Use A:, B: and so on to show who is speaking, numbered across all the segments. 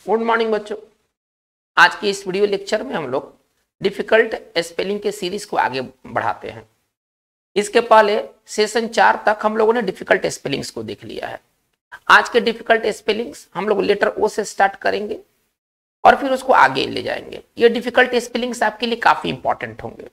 A: Good morning बच्चों। आज की इस वीडियो लेक्चर में हम लोग डिफिकल्ट स्पेलिंग के सीरीज को आगे बढ़ाते हैं। इसके पहले सेशन 4 तक हम लोगों ने डिफिकल्ट स्पेलिंग्स को देख लिया है। आज के डिफिकल्ट स्पेलिंग्स हम लोग लेटर ओ से स्टार्ट करेंगे और फिर उसको आगे ले जाएंगे। ये डिफिकल्ट स्पेलिंग्स आपके लिए काफी इंपॉर्टेंट होंगे।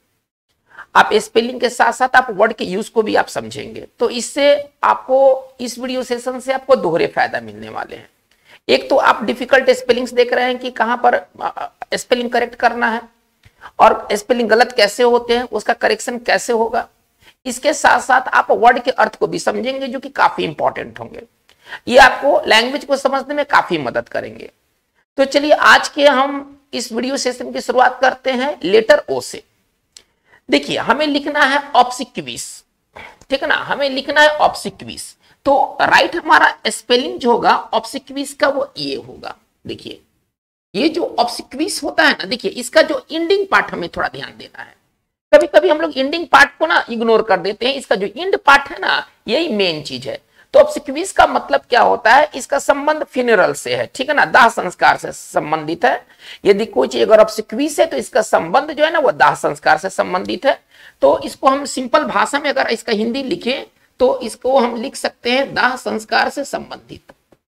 A: आप स्पेलिंग के साथ साथ आप वर्ड के यूज को भी आप समझेंगे, तो इससे आपको इस वीडियो सेशन से आपको दोहरे फायदा मिलने वाले हैं। एक तो आप डिफिकल्ट स्पेलिंग्स देख रहे हैं कि कहां पर स्पेलिंग करेक्ट करना है और स्पेलिंग गलत कैसे होते हैं, उसका करेक्शन कैसे होगा। इसके साथ साथ आप वर्ड के अर्थ को भी समझेंगे जो कि काफी इंपॉर्टेंट होंगे। ये आपको लैंग्वेज को समझने में काफी मदद करेंगे। तो चलिए आज के हम इस वीडियो सेशन की शुरुआत करते हैं लेटर ओ से। देखिए हमें लिखना है ऑब्सिक्विस, ठीक है ना, हमें लिखना है ऑब्सिक्विस। तो राइट हमारा स्पेलिंग जो होगा ऑब्सिक्विस का वो ये होगा। देखिए ये जो ऑब्सिक्विस होता है ना, देखिए इसका जो इंडिंग पार्ट हमें थोड़ा ध्यान देना है। कभी कभी हम लोग इंडिंग पार्ट को ना इग्नोर कर देते हैं। इसका जो इंड पार्ट है ना, यही मेन चीज है। तो ऑब्सिक्विस का मतलब क्या होता है, इसका संबंध फ्यूनरल से है, ठीक है ना, दाह संस्कार से संबंधित है। यदि कोई चीज अगर ऑब्सिक्विस है तो इसका संबंध जो है ना वो दाह संस्कार से संबंधित है। तो इसको हम सिंपल भाषा में अगर इसका हिंदी लिखें तो इसको हम लिख सकते हैं दाह संस्कार से संबंधित,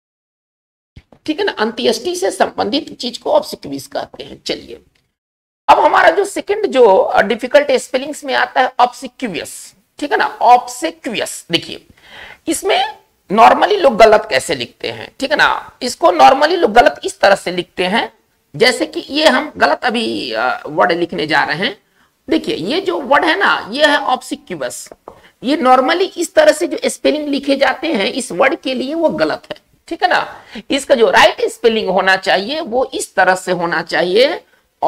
A: ठीक है ना, अंत्येष्टि से संबंधित चीज को ऑब्सिक्विस कहते हैं। चलिए अब हमारा जो सेकंड जो डिफिकल्ट स्पेलिंग्स में आता है ऑब्सिक्वियस, ठीक है ना, ऑब्सिक्वियस। देखिए इसमें नॉर्मली लोग गलत कैसे लिखते हैं, ठीक है ना, इसको नॉर्मली लोग गलत इस तरह से लिखते हैं जैसे कि ये हम गलत अभी वर्ड लिखने जा रहे हैं। देखिए ये जो वर्ड है ना, ये है ऑब्सिक्वियस। ये नॉर्मली इस तरह से जो स्पेलिंग लिखे जाते हैं इस वर्ड के लिए वो गलत है, ठीक है ना। इसका जो राइट स्पेलिंग होना चाहिए वो इस तरह से होना चाहिए,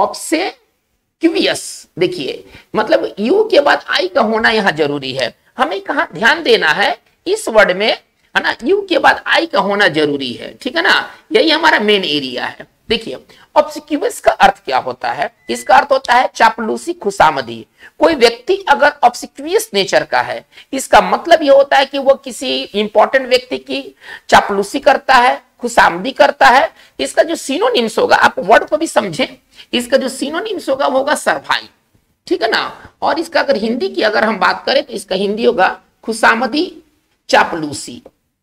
A: ऑब्सिक्वियस। देखिए मतलब यू के बाद आई का होना यहां जरूरी है। हमें कहां ध्यान देना है, इस वर्ड में है ना, यू के बाद आई का होना जरूरी है, ठीक है ना, यही हमारा मेन एरिया है। देखिए ऑब्सिक्वियस का अर्थ क्या होता है, इसका अर्थ होता है चापलूसी, खुशामदी। कोई व्यक्ति अगर ऑब्सिक्वियस नेचर का है, इसका मतलब यह होता है कि वो किसी इंपॉर्टेंट व्यक्ति की चापलूसी करता है, खुशामदी करता है। इसका जो सिनोनिम्स होगा, आप वर्ड को भी समझें, इसका जो सिनोनिम्स होगा वो होगा सरभाई, ठीक है ना। और इसका अगर हिंदी की अगर हम बात करें तो इसका हिंदी होगा खुशामदी, चापलूसी।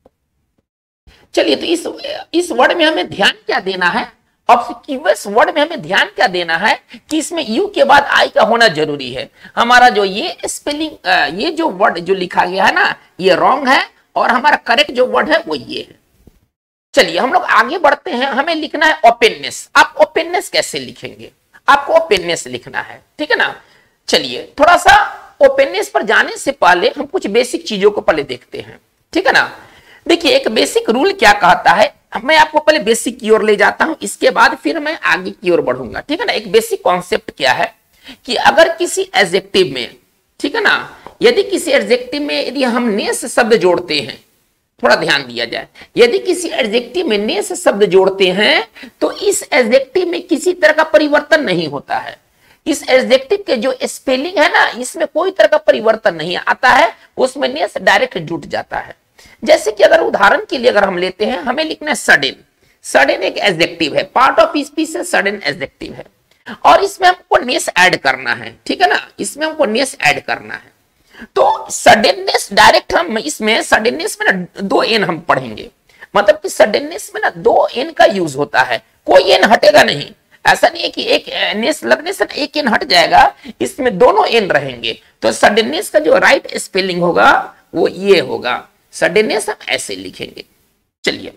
A: चलिए तो इस वर्ड में हमें ध्यान क्या देना है, ऑब्सिक्वियस वर्ड में हमें ध्यान क्या देना है कि इसमें यू के बाद आई का होना जरूरी है। हमारा जो ये स्पेलिंग, ये जो वर्ड जो लिखा गया है ना, ये रॉन्ग है और हमारा करेक्ट जो वर्ड है वो ये है। चलिए हम लोग आगे बढ़ते हैं। हमें लिखना है ओपननेस। आप ओपननेस कैसे लिखेंगे, आपको ओपननेस लिखना है, ठीक है ना। चलिए थोड़ा सा ओपननेस पर जाने से पहले हम कुछ बेसिक चीजों को पहले देखते हैं, ठीक है ना। देखिए एक बेसिक रूल क्या कहता है, मैं आपको पहले बेसिक की ओर ले जाता हूं, इसके बाद फिर मैं आगे की ओर बढ़ूंगा, ठीक है ना। एक बेसिक कॉन्सेप्ट क्या है कि अगर किसी एडजेक्टिव में, ठीक है ना, यदि किसी एडजेक्टिव में यदि हम नेस शब्द जोड़ते हैं, थोड़ा ध्यान दिया जाए, यदि किसी एडजेक्टिव में नेस शब्द जोड़ते हैं तो इस एडजेक्टिव में किसी तरह का परिवर्तन नहीं होता है। इस एडजेक्टिव के जो स्पेलिंग है ना, इसमें कोई तरह का परिवर्तन नहीं आता है, उसमें नेस डायरेक्ट जुट जाता है। जैसे कि अगर उदाहरण के लिए अगर हम लेते हैं, हमें लिखना है सडन। सडन एक एडजेक्टिव है, पार्ट ऑफ स्पीच से सडन एडजेक्टिव है और इसमें हमको नेस ऐड करना है, ठीक है ना, इसमें हमको नेस ऐड करना है। तो सडननेस डायरेक्ट हम इसमें सडननेस में ना 2 एन हम पढ़ेंगे, मतलब कि सडननेस में ना 2 एन का यूज होता है, कोई एन हटेगा नहीं। ऐसा नहीं है कि एक नेस लगने से एक एन हट जाएगा, इसमें दोनों एन रहेंगे। तो सडननेस का जो राइट स्पेलिंग होगा वो ये होगा, सडननेस हम ऐसे लिखेंगे। चलिए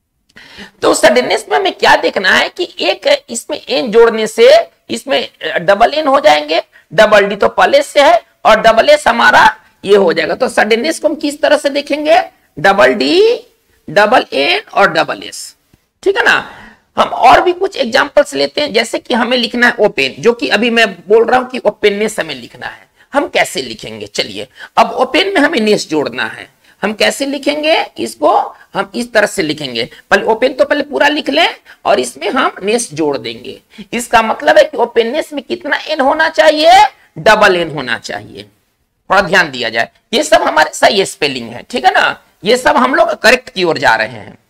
A: तो सडननेस में हमें क्या देखना है कि एक इसमें एन जोड़ने से इसमें डबल एन हो जाएंगे, डबल डी तो पहले से है और डबल एस हमारा ये हो जाएगा। तो सडननेस को हम किस तरह से देखेंगे, डबल डी, डबल एन और डबल एस, ठीक है ना। हम और भी कुछ एग्जांपल्स लेते हैं, जैसे कि हमें लिखना है ओपन, जो कि अभी मैं बोल रहा हूं कि ओपननेस हमें लिखना है। हम कैसे लिखेंगे, चलिए अब ओपन में हमें नेस जोड़ना है, हम कैसे लिखेंगे इसको, हम इस तरह से लिखेंगे। पहले ओपन तो पहले पूरा लिख लें और इसमें हम नेस जोड़ देंगे। इसका मतलब है कि ओपननेस में कितना एन होना चाहिए, डबल एन होना चाहिए। थोड़ा ध्यान दिया जाए, ये सब हमारे सही स्पेलिंग है, ठीक है ना, ये सब हम लोग करेक्ट की ओर जा रहे हैं।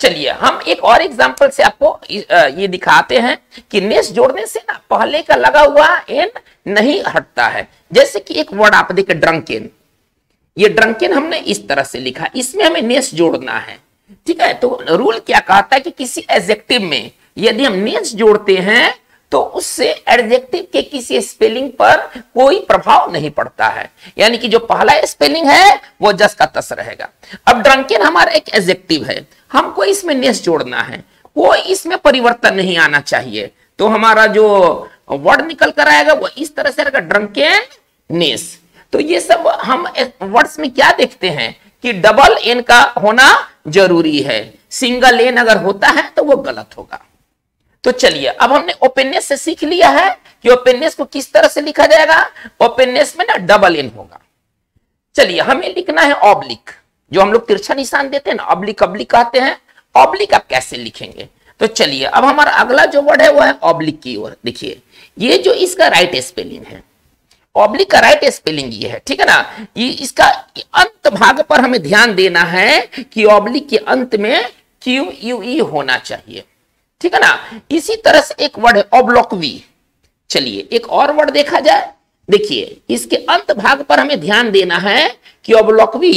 A: चलिए हम एक और एग्जांपल से आपको ये दिखाते हैं कि नेस जोड़ने से ना पहले का लगा हुआ एन नहीं हटता है। जैसे कि एक वर्ड आप देखिए ड्रंकेन, ये ड्रंकेन हमने इस तरह से लिखा, इसमें हमें नेस जोड़ना है, ठीक है। तो रूल क्या कहता है कि किसी एडजेक्टिव में यदि हम नेस जोड़ते हैं तो उससे एडजेक्टिव के किसी स्पेलिंग पर कोई प्रभाव नहीं पड़ता है, यानी कि जो पहला स्पेलिंग है वो जस का तस रहेगा। अब ड्रंकेन हमारा एक एडजेक्टिव है, हमको इसमें नेस जोड़ना है, कोई इसमें परिवर्तन नहीं आना चाहिए। तो हमारा जो वर्ड निकल कर आएगा वो इस तरह से रहेगा, ड्रंकेन नेस। तो ये सब हम वर्ड्स में क्या देखते हैं कि डबल एन का होना जरूरी है, सिंगल एन अगर होता है तो वो गलत होगा। तो चलिए अब हमने ओपननेस से सीख लिया है कि ओपननेस को किस तरह से लिखा जाएगा। ओपननेस में ना डबल एन होगा। चलिए हमें लिखना है ऑब्लिक, जो हम लोग तिरछा निशान देते हैं ना, ऑब्लिक ऑब्लिक कहते हैं। ऑब्लिक आप कैसे लिखेंगे, तो चलिए अब हमारा अगला जो वर्ड है वो है ऑब्लिक की ओर। देखिए ये जो इसका राइट स्पेलिंग है, ऑब्लिक का राइट स्पेलिंग ये है, ठीक है ना। ये इसका अंत भाग पर हमें ध्यान देना है कि ऑब्लिक के अंत में क्यू यू ई होना चाहिए, ठीक है ना। इसी तरह से एक वर्ड है ऑब्लोक्वी। चलिए एक और वर्ड देखा जाए, देखिए इसके अंत भाग पर हमें ध्यान देना है कि ऑब्लोक्वी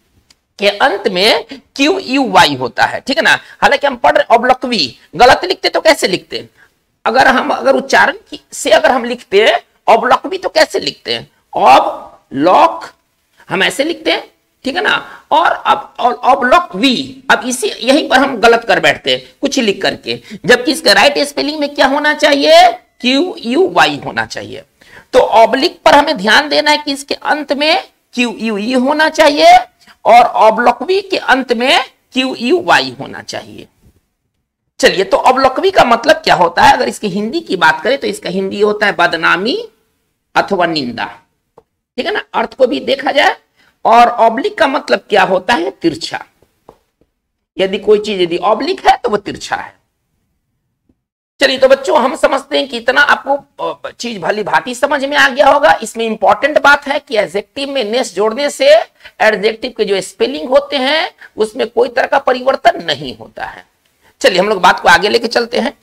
A: के अंत में क्यू यू वाई होता है, ठीक है ना। हालांकि हम पढ़ रहे ऑब्लोक्वी, गलत लिखते तो कैसे लिखते, अगर उच्चारण से अगर हम लिखते हैं ऑब्लोक्वी तो कैसे लिखते हैं, ऑब लॉक हम ऐसे लिखते हैं, ठीक है ना। और अब ऑब्लोक्वी, अब इसी यहीं पर हम गलत कर बैठते हैं कुछ लिख करके, जबकि इसका राइट स्पेलिंग में क्या होना चाहिए, क्यू यू वाई होना चाहिए। तो ऑब्लिक पर हमें ध्यान देना है कि इसके अंत में क्यू यू ई होना चाहिए और ऑब्लोक्वी के अंत में क्यू यू वाई होना चाहिए। चलिए तो ऑब्लोक्वी का मतलब क्या होता है, अगर इसकी हिंदी की बात करें तो इसका हिंदी होता है बदनामी अथवा निंदा, ठीक है ना। अर्थ को भी देखा जाए, और ऑब्लिक का मतलब क्या होता है, तिरछा। यदि कोई चीज यदि ऑब्लिक है तो वो तिरछा है। चलिए तो बच्चों हम समझते हैं कि इतना आपको चीज भली भांति समझ में आ गया होगा। इसमें इंपॉर्टेंट बात है कि एडजेक्टिव में नेस जोड़ने से एडजेक्टिव के जो स्पेलिंग होते हैं उसमें कोई तरह का परिवर्तन नहीं होता है। चलिए हम लोग बात को आगे लेके चलते हैं।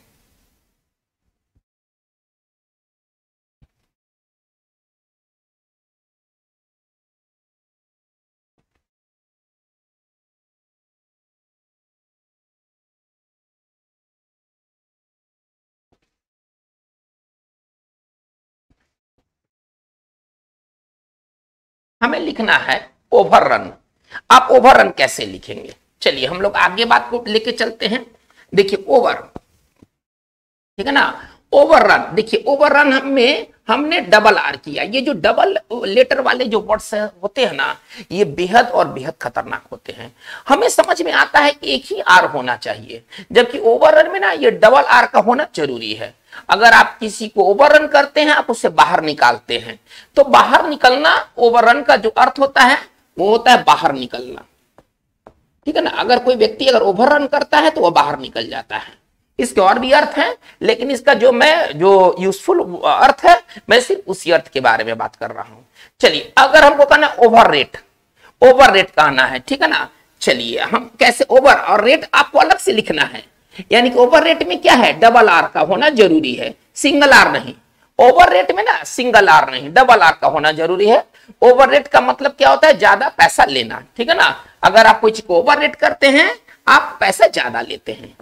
A: हमें लिखना है ओवररन। आप ओवररन कैसे लिखेंगे, चलिए हम लोग आगे बात को लेके चलते हैं। देखिए ओवर, ठीक है ना, ओवररन। देखिए ओवररन हमने डबल आर किया। ये जो डबल लेटर वाले जो वर्ड्स होते हैं ना, ये बेहद और बेहद खतरनाक होते हैं। हमें समझ में आता है कि एक ही आर होना चाहिए, जबकि ओवररन में ना ये डबल आर का होना जरूरी है। अगर आप किसी को ओवररन करते हैं, आप उससे बाहर निकालते हैं, तो बाहर निकलना ओवररन का जो अर्थ होता है वो होता है बाहर निकलना, ठीक है ना। अगर कोई व्यक्ति अगर ओवररन करता है तो वो बाहर निकल जाता है। इसके और भी अर्थ हैं, लेकिन इसका जो यूजफुल अर्थ है मैं सिर्फ उसी अर्थ के बारे में बात कर रहा हूं। चलिए अगर हमको कहना है ओवर रेट कहना है, ठीक है ना। चलिए हम कैसे, ओवर और रेट आपको अलग से लिखना है, यानी कि ओवर रेट में क्या है, डबल आर का होना जरूरी है, सिंगल आर नहीं। ओवर रेट में ना सिंगल आर नहीं, डबल आर का होना जरूरी है। ओवर रेट का मतलब क्या होता है, ज्यादा पैसा लेना, ठीक है ना। अगर आप कोई चीज को ओवर रेट करते हैं आप पैसा ज्यादा लेते हैं।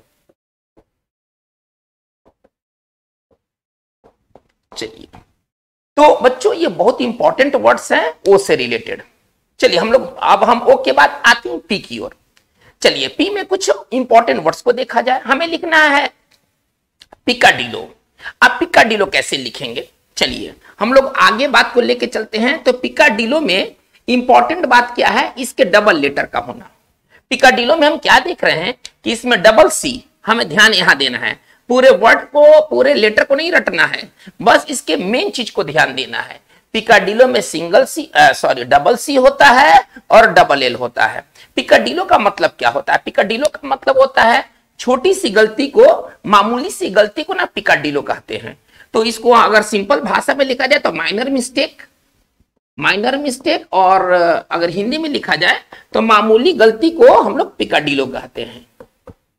A: चलिए तो बच्चों ये बहुत इंपॉर्टेंट वर्ड्स हैं ओ से रिलेटेड। चलिए अब हम ओ के बाद आते हैं पी की ओर। चलिए पी में कुछ इंपॉर्टेंट वर्ड्स को देखा जाए। हमें लिखना है पिकाडिलो। आप पिकाडिलो कैसे लिखेंगे, चलिए हम लोग आगे बात को लेके चलते हैं। तो पिकाडिलो में इंपॉर्टेंट बात क्या है, इसके डबल लेटर का होना। पिकाडिलो में हम क्या देख रहे हैं कि इसमें डबल सी, हमें ध्यान यहां देना है। पूरे वर्ड को, पूरे लेटर को नहीं रटना है, बस इसके मेन चीज को ध्यान देना है। पिकाडिलो में डबल सी होता है और डबल एल होता है। पिकाडिलो का मतलब क्या होता है, पिकाडिलो का मतलब होता है छोटी सी गलती को, मामूली सी गलती को ना पिकाडिलो कहते हैं। तो इसको अगर सिंपल भाषा में लिखा जाए तो माइनर मिस्टेक, और अगर हिंदी में लिखा जाए तो मामूली गलती को हम लोग पिकाडिलो कहते हैं।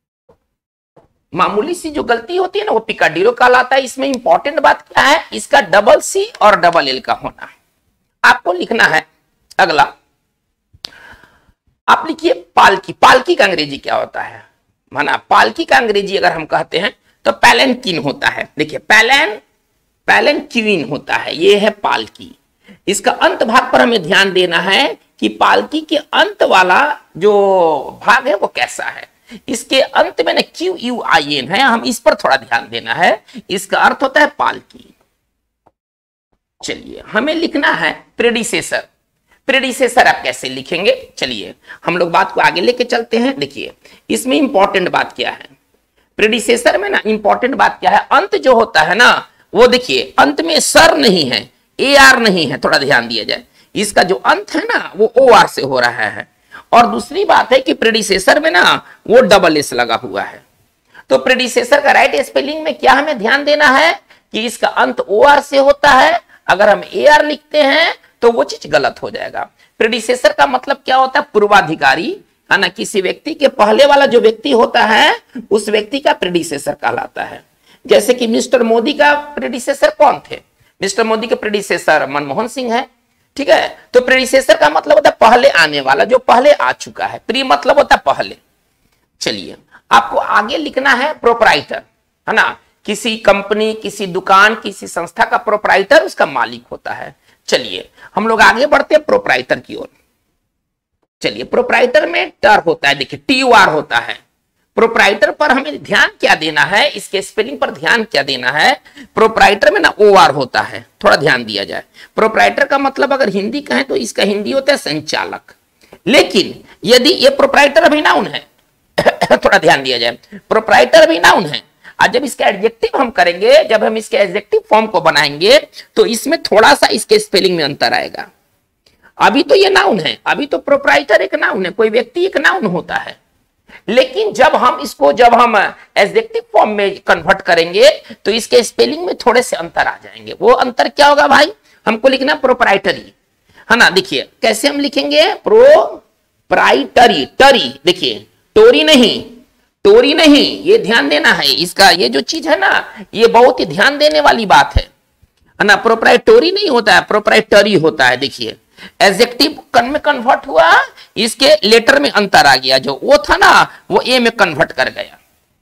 A: मामूली सी जो गलती होती है ना वो पिकाडीरो कहलाता है। इसमें इंपॉर्टेंट बात क्या है, इसका डबल सी और डबल एल का होना। आपको लिखना है अगला, आप लिखिए पालकी। पालकी का अंग्रेजी क्या होता है, माना पालकी का अंग्रेजी अगर हम कहते हैं तो पैलेंक्विन होता है। देखिए पैलेंक्विन होता है, ये है पालकी। इसका अंत भाग पर हमें ध्यान देना है कि पालकी के अंत वाला जो भाग है वो कैसा है। इसके अंत में ना QUIN है, हम इस पर थोड़ा ध्यान देना है। इसका अर्थ होता है पालकी। चलिए हमें लिखना है प्रेडिसेसर। प्रेडिसेसर आप कैसे लिखेंगे, चलिए हम लोग बात को आगे लेके चलते हैं। देखिए इसमें इंपॉर्टेंट बात क्या है, प्रेडिसेसर में ना इंपॉर्टेंट बात क्या है, अंत जो होता है ना वो देखिए अंत में सर नहीं है, AR नहीं है, थोड़ा ध्यान दिया जाए। इसका जो अंत है ना वो OR से हो रहा है। और दूसरी बात है कि प्रेडिसेसर में ना वो डबल S लगा हुआ है। तो प्रेडिसेसर का राइट स्पेलिंग में क्या हमें ध्यान देना है कि इसका अंत OR से होता है। अगर हम AR लिखते हैं तो वो चीज गलत हो जाएगा। प्रेडिसेसर का मतलब क्या होता है, पूर्वाधिकारी है ना। किसी व्यक्ति के पहले वाला जो व्यक्ति होता है उस व्यक्ति का प्रेडिसेसर कहलाता है। जैसे कि मिस्टर मोदी का प्रेडिसेसर कौन थे, मिस्टर मोदी के प्रेडिसेसर मनमोहन सिंह है, ठीक है। तो प्रेडिसेसर का मतलब होता है पहले आने वाला, जो पहले आ चुका है। प्री मतलब होता है पहले। चलिए आपको आगे लिखना है प्रोपराइटर, है ना। किसी कंपनी, किसी दुकान, किसी संस्था का प्रोपराइटर उसका मालिक होता है। चलिए हम लोग आगे बढ़ते हैं प्रोपराइटर की ओर। चलिए प्रोपराइटर में टर होता है, देखिए TUR होता है। प्रोपराइटर पर हमें ध्यान क्या देना है, इसके स्पेलिंग पर ध्यान क्या देना है। प्रोपराइटर में ना OR होता है, थोड़ा ध्यान दिया जाए। प्रोपराइटर का मतलब अगर हिंदी कहें तो इसका हिंदी होता है संचालक। लेकिन यदि ये प्रोपराइटर अभी नाउन है थोड़ा ध्यान दिया जाए, प्रोपराइटर अभी नाउन है। और जब इसका एडजेक्टिव हम करेंगे, जब हम इसके एडजेक्टिव फॉर्म को बनाएंगे तो इसमें थोड़ा सा इसके स्पेलिंग में अंतर आएगा। अभी तो ये नाउन है, अभी तो प्रोपराइटर एक नाउन है, कोई व्यक्ति एक नाउन होता है। लेकिन जब हम एडजेक्टिव फॉर्म में कन्वर्ट करेंगे तो इसके स्पेलिंग में थोड़े से अंतर आ जाएंगे। वो अंतर क्या होगा भाई, हमको लिखना प्रोपराइटरी, है ना। देखिए कैसे हम लिखेंगे, प्रोपराइटरी। टरी देखिए, टोरी नहीं, टोरी नहीं, ये ध्यान देना है। इसका ये जो चीज है ना ये बहुत ही ध्यान देने वाली बात है ना। प्रोपराइटरी नहीं होता है, प्रोपराइटरी होता है। देखिए एडजेक्टिव कन में कन्वर्ट हुआ, इसके लेटर में अंतर आ गया, जो वो था ना वो ए में कन्वर्ट कर गया।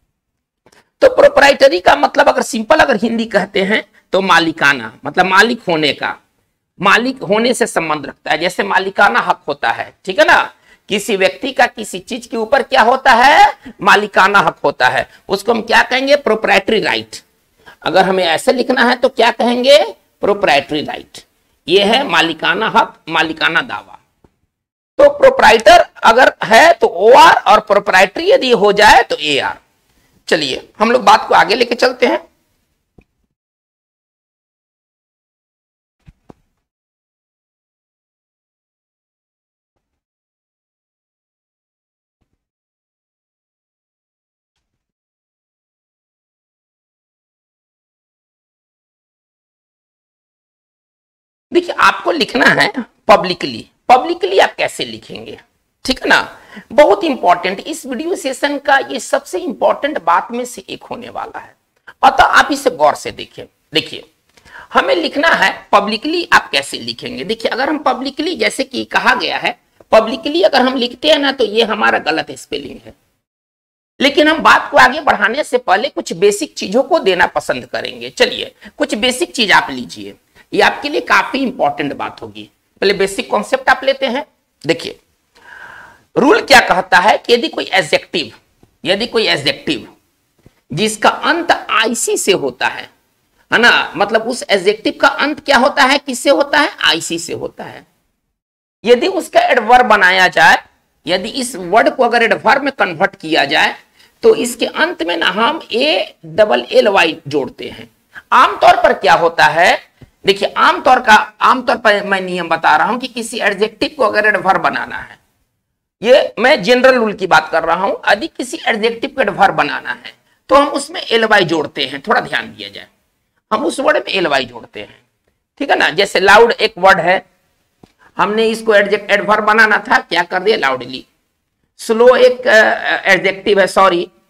A: तो प्रोपराइटरी का मतलब अगर सिंपल अगर हिंदी कहते हैं तो मालिकाना, मतलब मालिक होने का, मालिक होने से संबंध रखता है। जैसे मालिकाना हक होता है, ठीक है ना। किसी व्यक्ति का किसी चीज के ऊपर क्या होता है, मालिकाना हक होता है, उसको हम क्या कहेंगे, प्रोपराइटरी राइट। अगर हमें ऐसे लिखना है तो क्या कहेंगे, प्रोपराइटरी राइट। ये है मालिकाना हक, मालिकाना दावा। तो प्रोपराइटर अगर है तो OR और प्रोपराइटरी यदि हो जाए तो AR। चलिए हम लोग बात को आगे लेके चलते हैं। देखिए आपको लिखना है पब्लिकली। पब्लिकली आप कैसे लिखेंगे, ठीक है ना। बहुत इंपॉर्टेंट, इस वीडियो सेशन का ये सबसे इंपॉर्टेंट बात में से एक होने वाला है, अतः आप इसे गौर से देखिए। देखिए हमें लिखना है पब्लिकली, आप कैसे लिखेंगे। देखिए अगर हम पब्लिकली, जैसे कि कहा गया है पब्लिकली अगर हम लिखते हैं ना तो ये हमारा गलत स्पेलिंग है। लेकिन हम बात को आगे बढ़ाने से पहले कुछ बेसिक चीजों को देना पसंद करेंगे। चलिए कुछ बेसिक चीज आप लीजिए, ये आपके लिए काफी इंपॉर्टेंट बात होगी। पहले बेसिक कॉन्सेप्ट आप लेते हैं। देखिए रूल क्या कहता है कि यदि कोई एडजेक्टिव जिसका अंत IC से होता है ना, मतलब उस एडजेक्टिव का अंत क्या होता है, किससे होता है, IC से होता है। यदि उसका एडवर्ब बनाया जाए, यदि इस वर्ड को अगर एडवर्ब में कन्वर्ट किया जाए तो इसके अंत में ना हम ALLY जोड़ते हैं। आमतौर पर क्या होता है, देखिए आमतौर पर मैं नियम बता रहा हूं कि किसी एडजेक्टिव को अगर एडवर्ब बनाना है, ये मैं जनरल रूल की बात कर रहा हूं, यदि किसी एडजेक्टिव को एडवर्ब बनाना है तो हम उसमें LY जोड़ते हैं। थोड़ा ध्यान दिया जाए, हम उस वर्ड में LY जोड़ते हैं, ठीक है ना। जैसे लाउड एक वर्ड है, हमने इसको एडवर्ब बनाना था, क्या कर दिया, लाउडली। स्लो एक एडजेक्टिव है, सॉरी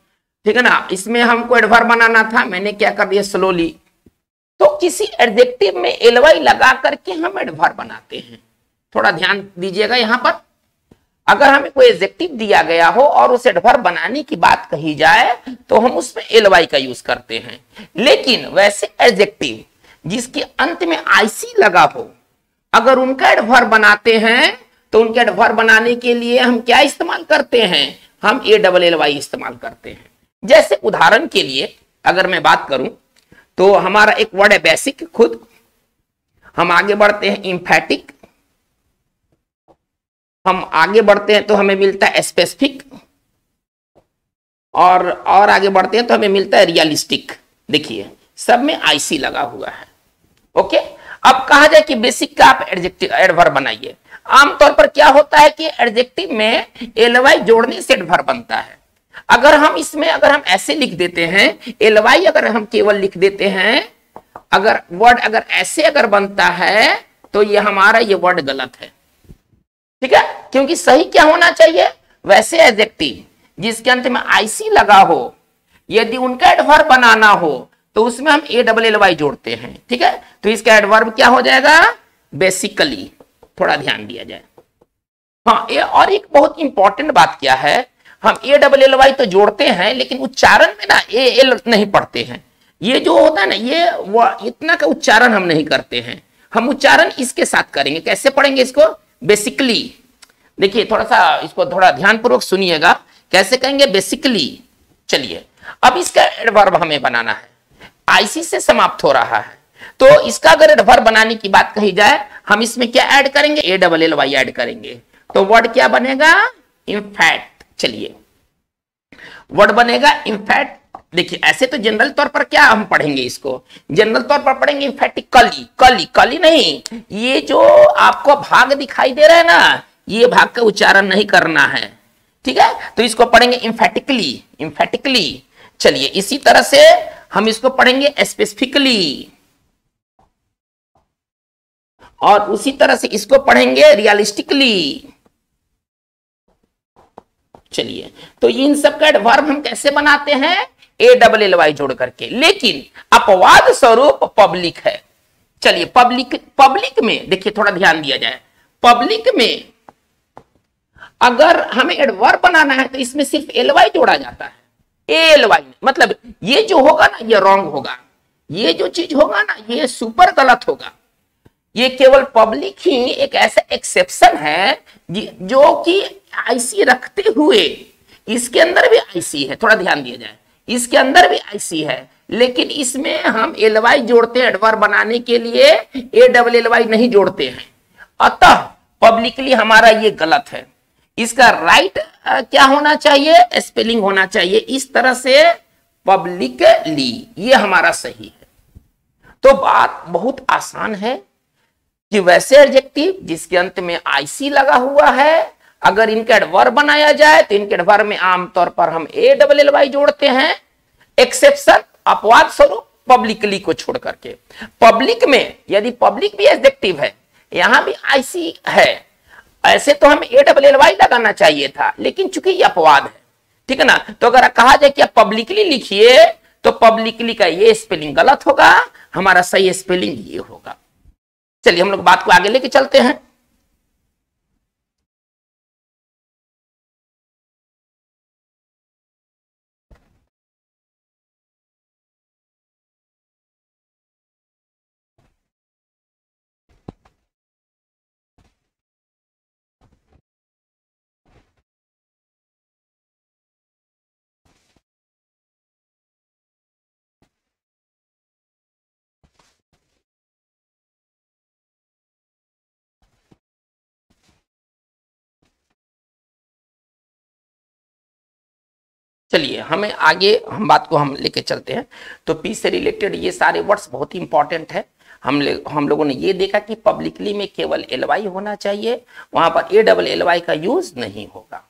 A: ठीक है ना, इसमें हमको एडवर्ब बनाना था, मैंने क्या कर दिया स्लोली। तो किसी एडजेक्टिव में एलवाई लगा करके हम एडवर्ब बनाते हैं। थोड़ा ध्यान दीजिएगा यहां पर, अगर हमें कोई एडजेक्टिव दिया गया हो और उस एडवर्ब बनाने की बात कही जाए तो हम उसमें एलवाई का यूज करते हैं। लेकिन वैसे एडजेक्टिव जिसके अंत में आईसी लगा हो, अगर उनका एडवर्ब बनाते हैं तो उनके एडवर्ब बनाने के लिए हम क्या इस्तेमाल करते हैं, हम ALLY इस्तेमाल करते हैं। जैसे उदाहरण के लिए अगर मैं बात करूं तो हमारा एक वर्ड है बेसिक, खुद हम आगे बढ़ते हैं इंफैटिक, हम आगे बढ़ते हैं तो हमें मिलता है स्पेसिफिक, और आगे बढ़ते हैं तो हमें मिलता है रियलिस्टिक। देखिए सब में आईसी लगा हुआ है। ओके, अब कहा जाए कि बेसिक का आप एडजेक्टिव एडवर्ब बनाइए। आमतौर पर क्या होता है कि एडजेक्टिव में एलवाई जोड़ने से एडवर्ब बनता है। अगर हम इसमें ऐसे लिख देते हैं, एलवाई अगर हम केवल लिख देते हैं, अगर वर्ड अगर ऐसे अगर बनता है तो ये हमारा ये वर्ड गलत है। ठीक है, क्योंकि सही क्या होना चाहिए, वैसे एडजेक्टिव जिसके अंत में आईसी लगा हो, यदि उनका एडवर्ब बनाना हो तो उसमें हम ALLY जोड़ते हैं। ठीक है, तो इसका एडवर्ब क्या हो जाएगा, बेसिकली। थोड़ा ध्यान दिया जाए। हाँ, ये और एक बहुत इंपॉर्टेंट बात क्या है, हम ALLY तो जोड़ते हैं लेकिन उच्चारण में ना AL नहीं पढ़ते हैं। ये जो होता है ना, ये इतना का उच्चारण हम नहीं करते हैं, हम उच्चारण इसके साथ करेंगे। कैसे पढ़ेंगे इसको, बेसिकली। देखिए थोड़ा सा इसको थोड़ा ध्यानपूर्वक सुनिएगा, कैसे कहेंगे, बेसिकली। चलिए, अब इसका एडवर्ब हमें बनाना है, आईसी से समाप्त हो रहा है, तो इसका अगर एडवर्ब बनाने की बात कही जाए, हम इसमें क्या ऐड करेंगे, ALLY ऐड करेंगे। तो वर्ड क्या बनेगा, इनफैक्ट। चलिए, वर्ड बनेगा इनफैक्ट। देखिए ऐसे तो जनरल तौर पर क्या हम पढ़ेंगे, इसको जनरल तौर पर पढ़ेंगे इम्फेटिकली, कली नहीं, ये जो आपको भाग दिखाई दे रहा है ना, ये भाग का उच्चारण नहीं करना है। ठीक है, तो इसको पढ़ेंगे इम्फेटिकली। चलिए, इसी तरह से हम इसको पढ़ेंगे स्पेसिफिकली, और उसी तरह से इसको पढ़ेंगे रियलिस्टिकली। चलिए, तो इन सब का एडवर्ब हम कैसे बनाते हैं, ALLY जोड़ करके। लेकिन अपवाद स्वरूप पब्लिक है। चलिए, पब्लिक में देखिए थोड़ा ध्यान दिया जाए, पब्लिक में अगर हमें एडवर्ब बनाना है तो इसमें सिर्फ LY जोड़ा जाता है। ALY मतलब ये जो होगा ना, ये रॉन्ग होगा, ये जो चीज होगा ना, ये सुपर गलत होगा। ये केवल पब्लिक ही एक ऐसा एक्सेप्शन है जो कि आईसी रखते हुए, इसके अंदर भी आईसी है, थोड़ा ध्यान दिया जाए, इसके अंदर भी आईसी है, लेकिन इसमें हम LY जोड़ते हैं एडवर्ब बनाने के लिए, ALLY नहीं जोड़ते हैं। अतः पब्लिकली हमारा ये गलत है। इसका राइट क्या होना चाहिए, स्पेलिंग होना चाहिए इस तरह से, पब्लिकली, ये हमारा सही है। तो बात बहुत आसान है कि वैसे एडजेक्टिव जिसके अंत में आईसी लगा हुआ है, अगर इनका एडवर्ब बनाया जाए तो इनके एडवर्ब में आमतौर पर हम ALLY जोड़ते हैं। एक्सेप्शन अपवाद स्वरूप पब्लिकली को छोड़ करके। पब्लिक में यदि पब्लिक भी एडजेक्टिव है, यहां भी आईसी है, ऐसे तो हमें ALLY लगाना चाहिए था, लेकिन चूंकि ये अपवाद है, ठीक है ना, तो अगर कहा जाए कि आप पब्लिकली लिखिए तो पब्लिकली का ये स्पेलिंग गलत होगा, हमारा सही स्पेलिंग ये होगा। चलिए हम लोग बात को आगे लेके चलते हैं। चलिए हमें आगे हम बात को हम लेके चलते हैं। तो पी से रिलेटेड ये सारे वर्ड्स बहुत ही इंपॉर्टेंट है। हम लोगों ने ये देखा कि पब्लिकली में केवल LY होना चाहिए, वहां पर ALLY का यूज नहीं होगा।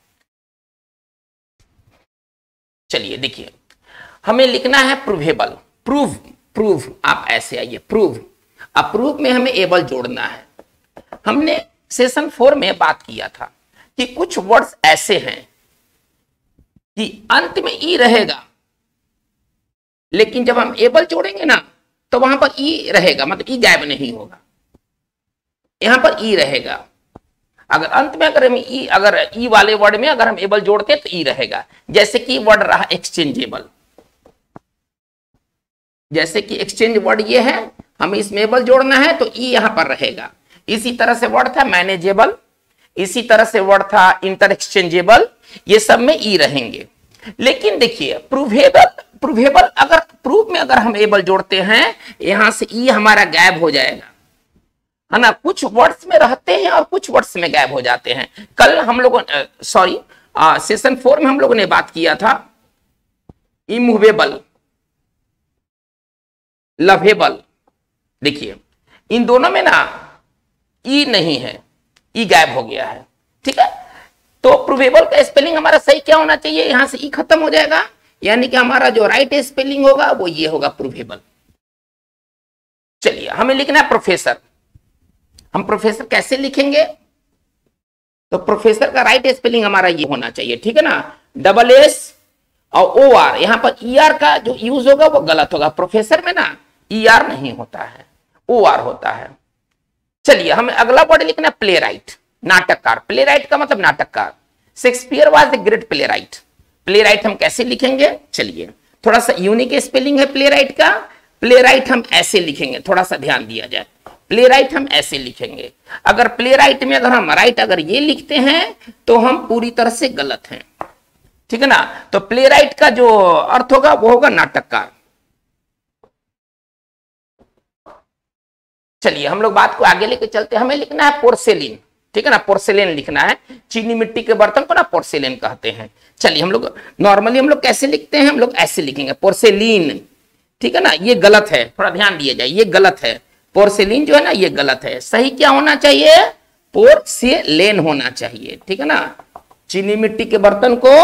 A: चलिए देखिए, हमें लिखना है प्रूवेबल, प्रूव आप ऐसे आइए, प्रूव। अब प्रूव में हमें एबल जोड़ना है। हमने सेशन 4 में बात किया था कि कुछ वर्ड्स ऐसे हैं कि अंत में ई रहेगा लेकिन जब हम एबल जोड़ेंगे ना तो वहां पर ई रहेगा, मतलब ई गायब नहीं होगा, यहां पर ई रहेगा। अगर अंत में अगर हम ई, अगर ई वाले वर्ड में अगर हम एबल जोड़ते हैं तो ई रहेगा। जैसे कि वर्ड रहा एक्सचेंजेबल, जैसे कि एक्सचेंज वर्ड ये है, हमें इसमें एबल जोड़ना है तो ई यहां पर रहेगा। इसी तरह से वर्ड था मैनेजेबल, इसी तरह से वर्ड था इंटर एक्सचेंजेबल, ये सब में ई रहेंगे। लेकिन देखिए प्रूवेबल, प्रूवेबल अगर प्रूफ में अगर हम एबल जोड़ते हैं यहां से ई हमारा गायब हो जाएगा, है ना। कुछ वर्ड्स में रहते हैं और कुछ वर्ड्स में गायब हो जाते हैं। कल हम लोगों सॉरी सेशन 4 में हम लोगों ने बात किया था इमूवेबल, लवेबल। देखिए इन दोनों में ना ई नहीं है, ई गायब हो गया है, ठीक है। तो प्रूवेबल का स्पेलिंग हमारा सही क्या होना चाहिए, यहां से ई खत्म हो जाएगा, यानी कि हमारा जो राइट स्पेलिंग होगा वो ये होगा प्रूवेबल। चलिए हमें लिखना है प्रोफेसर। हम प्रोफेसर कैसे लिखेंगे, तो प्रोफेसर का राइट स्पेलिंग हमारा ये होना चाहिए, ठीक है ना, डबल एस और ओ आर। यहां पर ई आर का जो यूज होगा वो गलत होगा, प्रोफेसर में ना ई आर नहीं होता है, ओ आर होता है। चलिए हमें अगला वर्ड लिखना है प्ले राइट, नाटककार। प्ले राइट का मतलब नाटककार। Shakespeare was the great playwright. Playwright हम कैसे लिखेंगे, चलिए थोड़ा सा यूनिक स्पेलिंग है प्ले राइट का। प्ले राइट हम ऐसे लिखेंगे, थोड़ा सा ध्यान दिया जाए, प्ले राइट हम ऐसे लिखेंगे। अगर प्ले राइट में अगर हम राइट अगर ये लिखते हैं तो हम पूरी तरह से गलत हैं, ठीक है ना। तो प्ले राइट का जो अर्थ होगा वो होगा नाटककार। चलिए हम लोग बात को आगे लेके चलते हैं। हमें लिखना है पोर्सेलिन, ठीक है ना, पोर्सेलिन लिखना है। चीनी मिट्टी के बर्तन को ना पोर्सेलिन कहते हैं। चलिए हम लोग नॉर्मली हम लोग कैसे लिखते हैं, हम लोग ऐसे लिखेंगे पोर्सेलिन, ठीक है ना। ये गलत है, थोड़ा ध्यान दिया जाए, ये गलत है। पोर्सेलिन जो है ना ये गलत है। सही क्या होना चाहिए, पोर्सेलेन होना चाहिए, ठीक है ना। चीनी मिट्टी के बर्तन को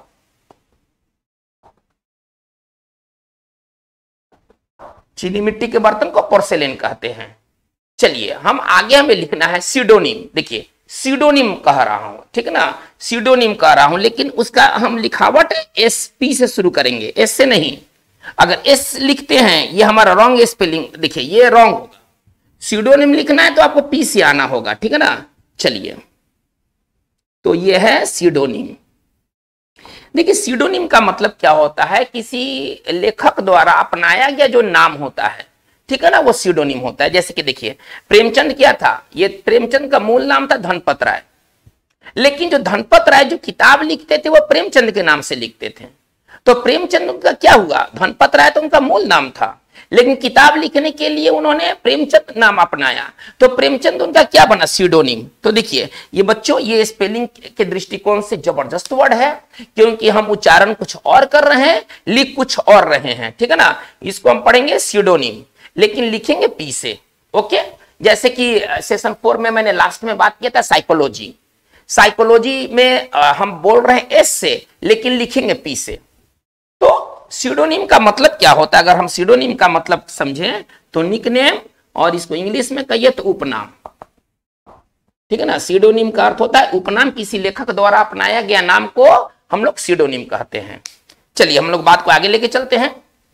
A: चीनी मिट्टी के बर्तन को पोर्सेलेन कहते हैं। चलिए हम आगे हमें लिखना है सीडोनिम। देखिए सीडोनिम कह रहा हूं, ठीक है ना, सीडोनिम कह रहा हूं, लेकिन उसका हम लिखावट एस पी से शुरू करेंगे, एस से नहीं। अगर एस लिखते हैं ये हमारा रॉन्ग स्पेलिंग, देखिए ये रॉन्ग होगा। सीडोनिम लिखना है तो आपको पी से आना होगा, ठीक है ना। चलिए तो ये है सीडोनिम। देखिए सीडोनिम का मतलब क्या होता है, किसी लेखक द्वारा अपनाया गया जो नाम होता है, ठीक है ना, वो सीडोनिम होता है। जैसे कि देखिए प्रेमचंद क्या था, ये प्रेमचंद का मूल नाम था धनपत राय, लेकिन जो धनपत राय जो किताब लिखते थे वो प्रेमचंद के नाम से लिखते थे। तो प्रेमचंद का क्या हुआ, धनपत राय तो उनका मूल नाम था, लेकिन किताब लिखने के लिए उन्होंने प्रेमचंद नाम अपनाया, तो प्रेमचंद उनका क्या बना, सीडोनिम। तो देखिए ये बच्चों ये स्पेलिंग के दृष्टिकोण से जबरदस्त वर्ड है, क्योंकि हम उच्चारण कुछ और कर रहे हैं, लिख कुछ और रहे हैं, ठीक है ना। इसको हम पढ़ेंगे सीडोनिम, लेकिन लिखेंगे पी से, ओके। जैसे कि सेशन 4 में मैंने लास्ट में बात किया था साइकोलॉजी, साइकोलॉजी में हम बोल रहे हैं एस से, लेकिन लिखेंगे पी से। तो सीडोनिम का मतलब क्या होता है, अगर हम सीडोनिम का मतलब समझें तो निकनेम, और इसको इंग्लिश में कहिए तो उपनाम, ठीक है ना। सीडोनिम का अर्थ होता है उपनाम, किसी लेखक द्वारा अपनाया गया नाम को हम लोग सीडोनिम कहते हैं। चलिए हम लोग बात को आगे लेके चलते हैं।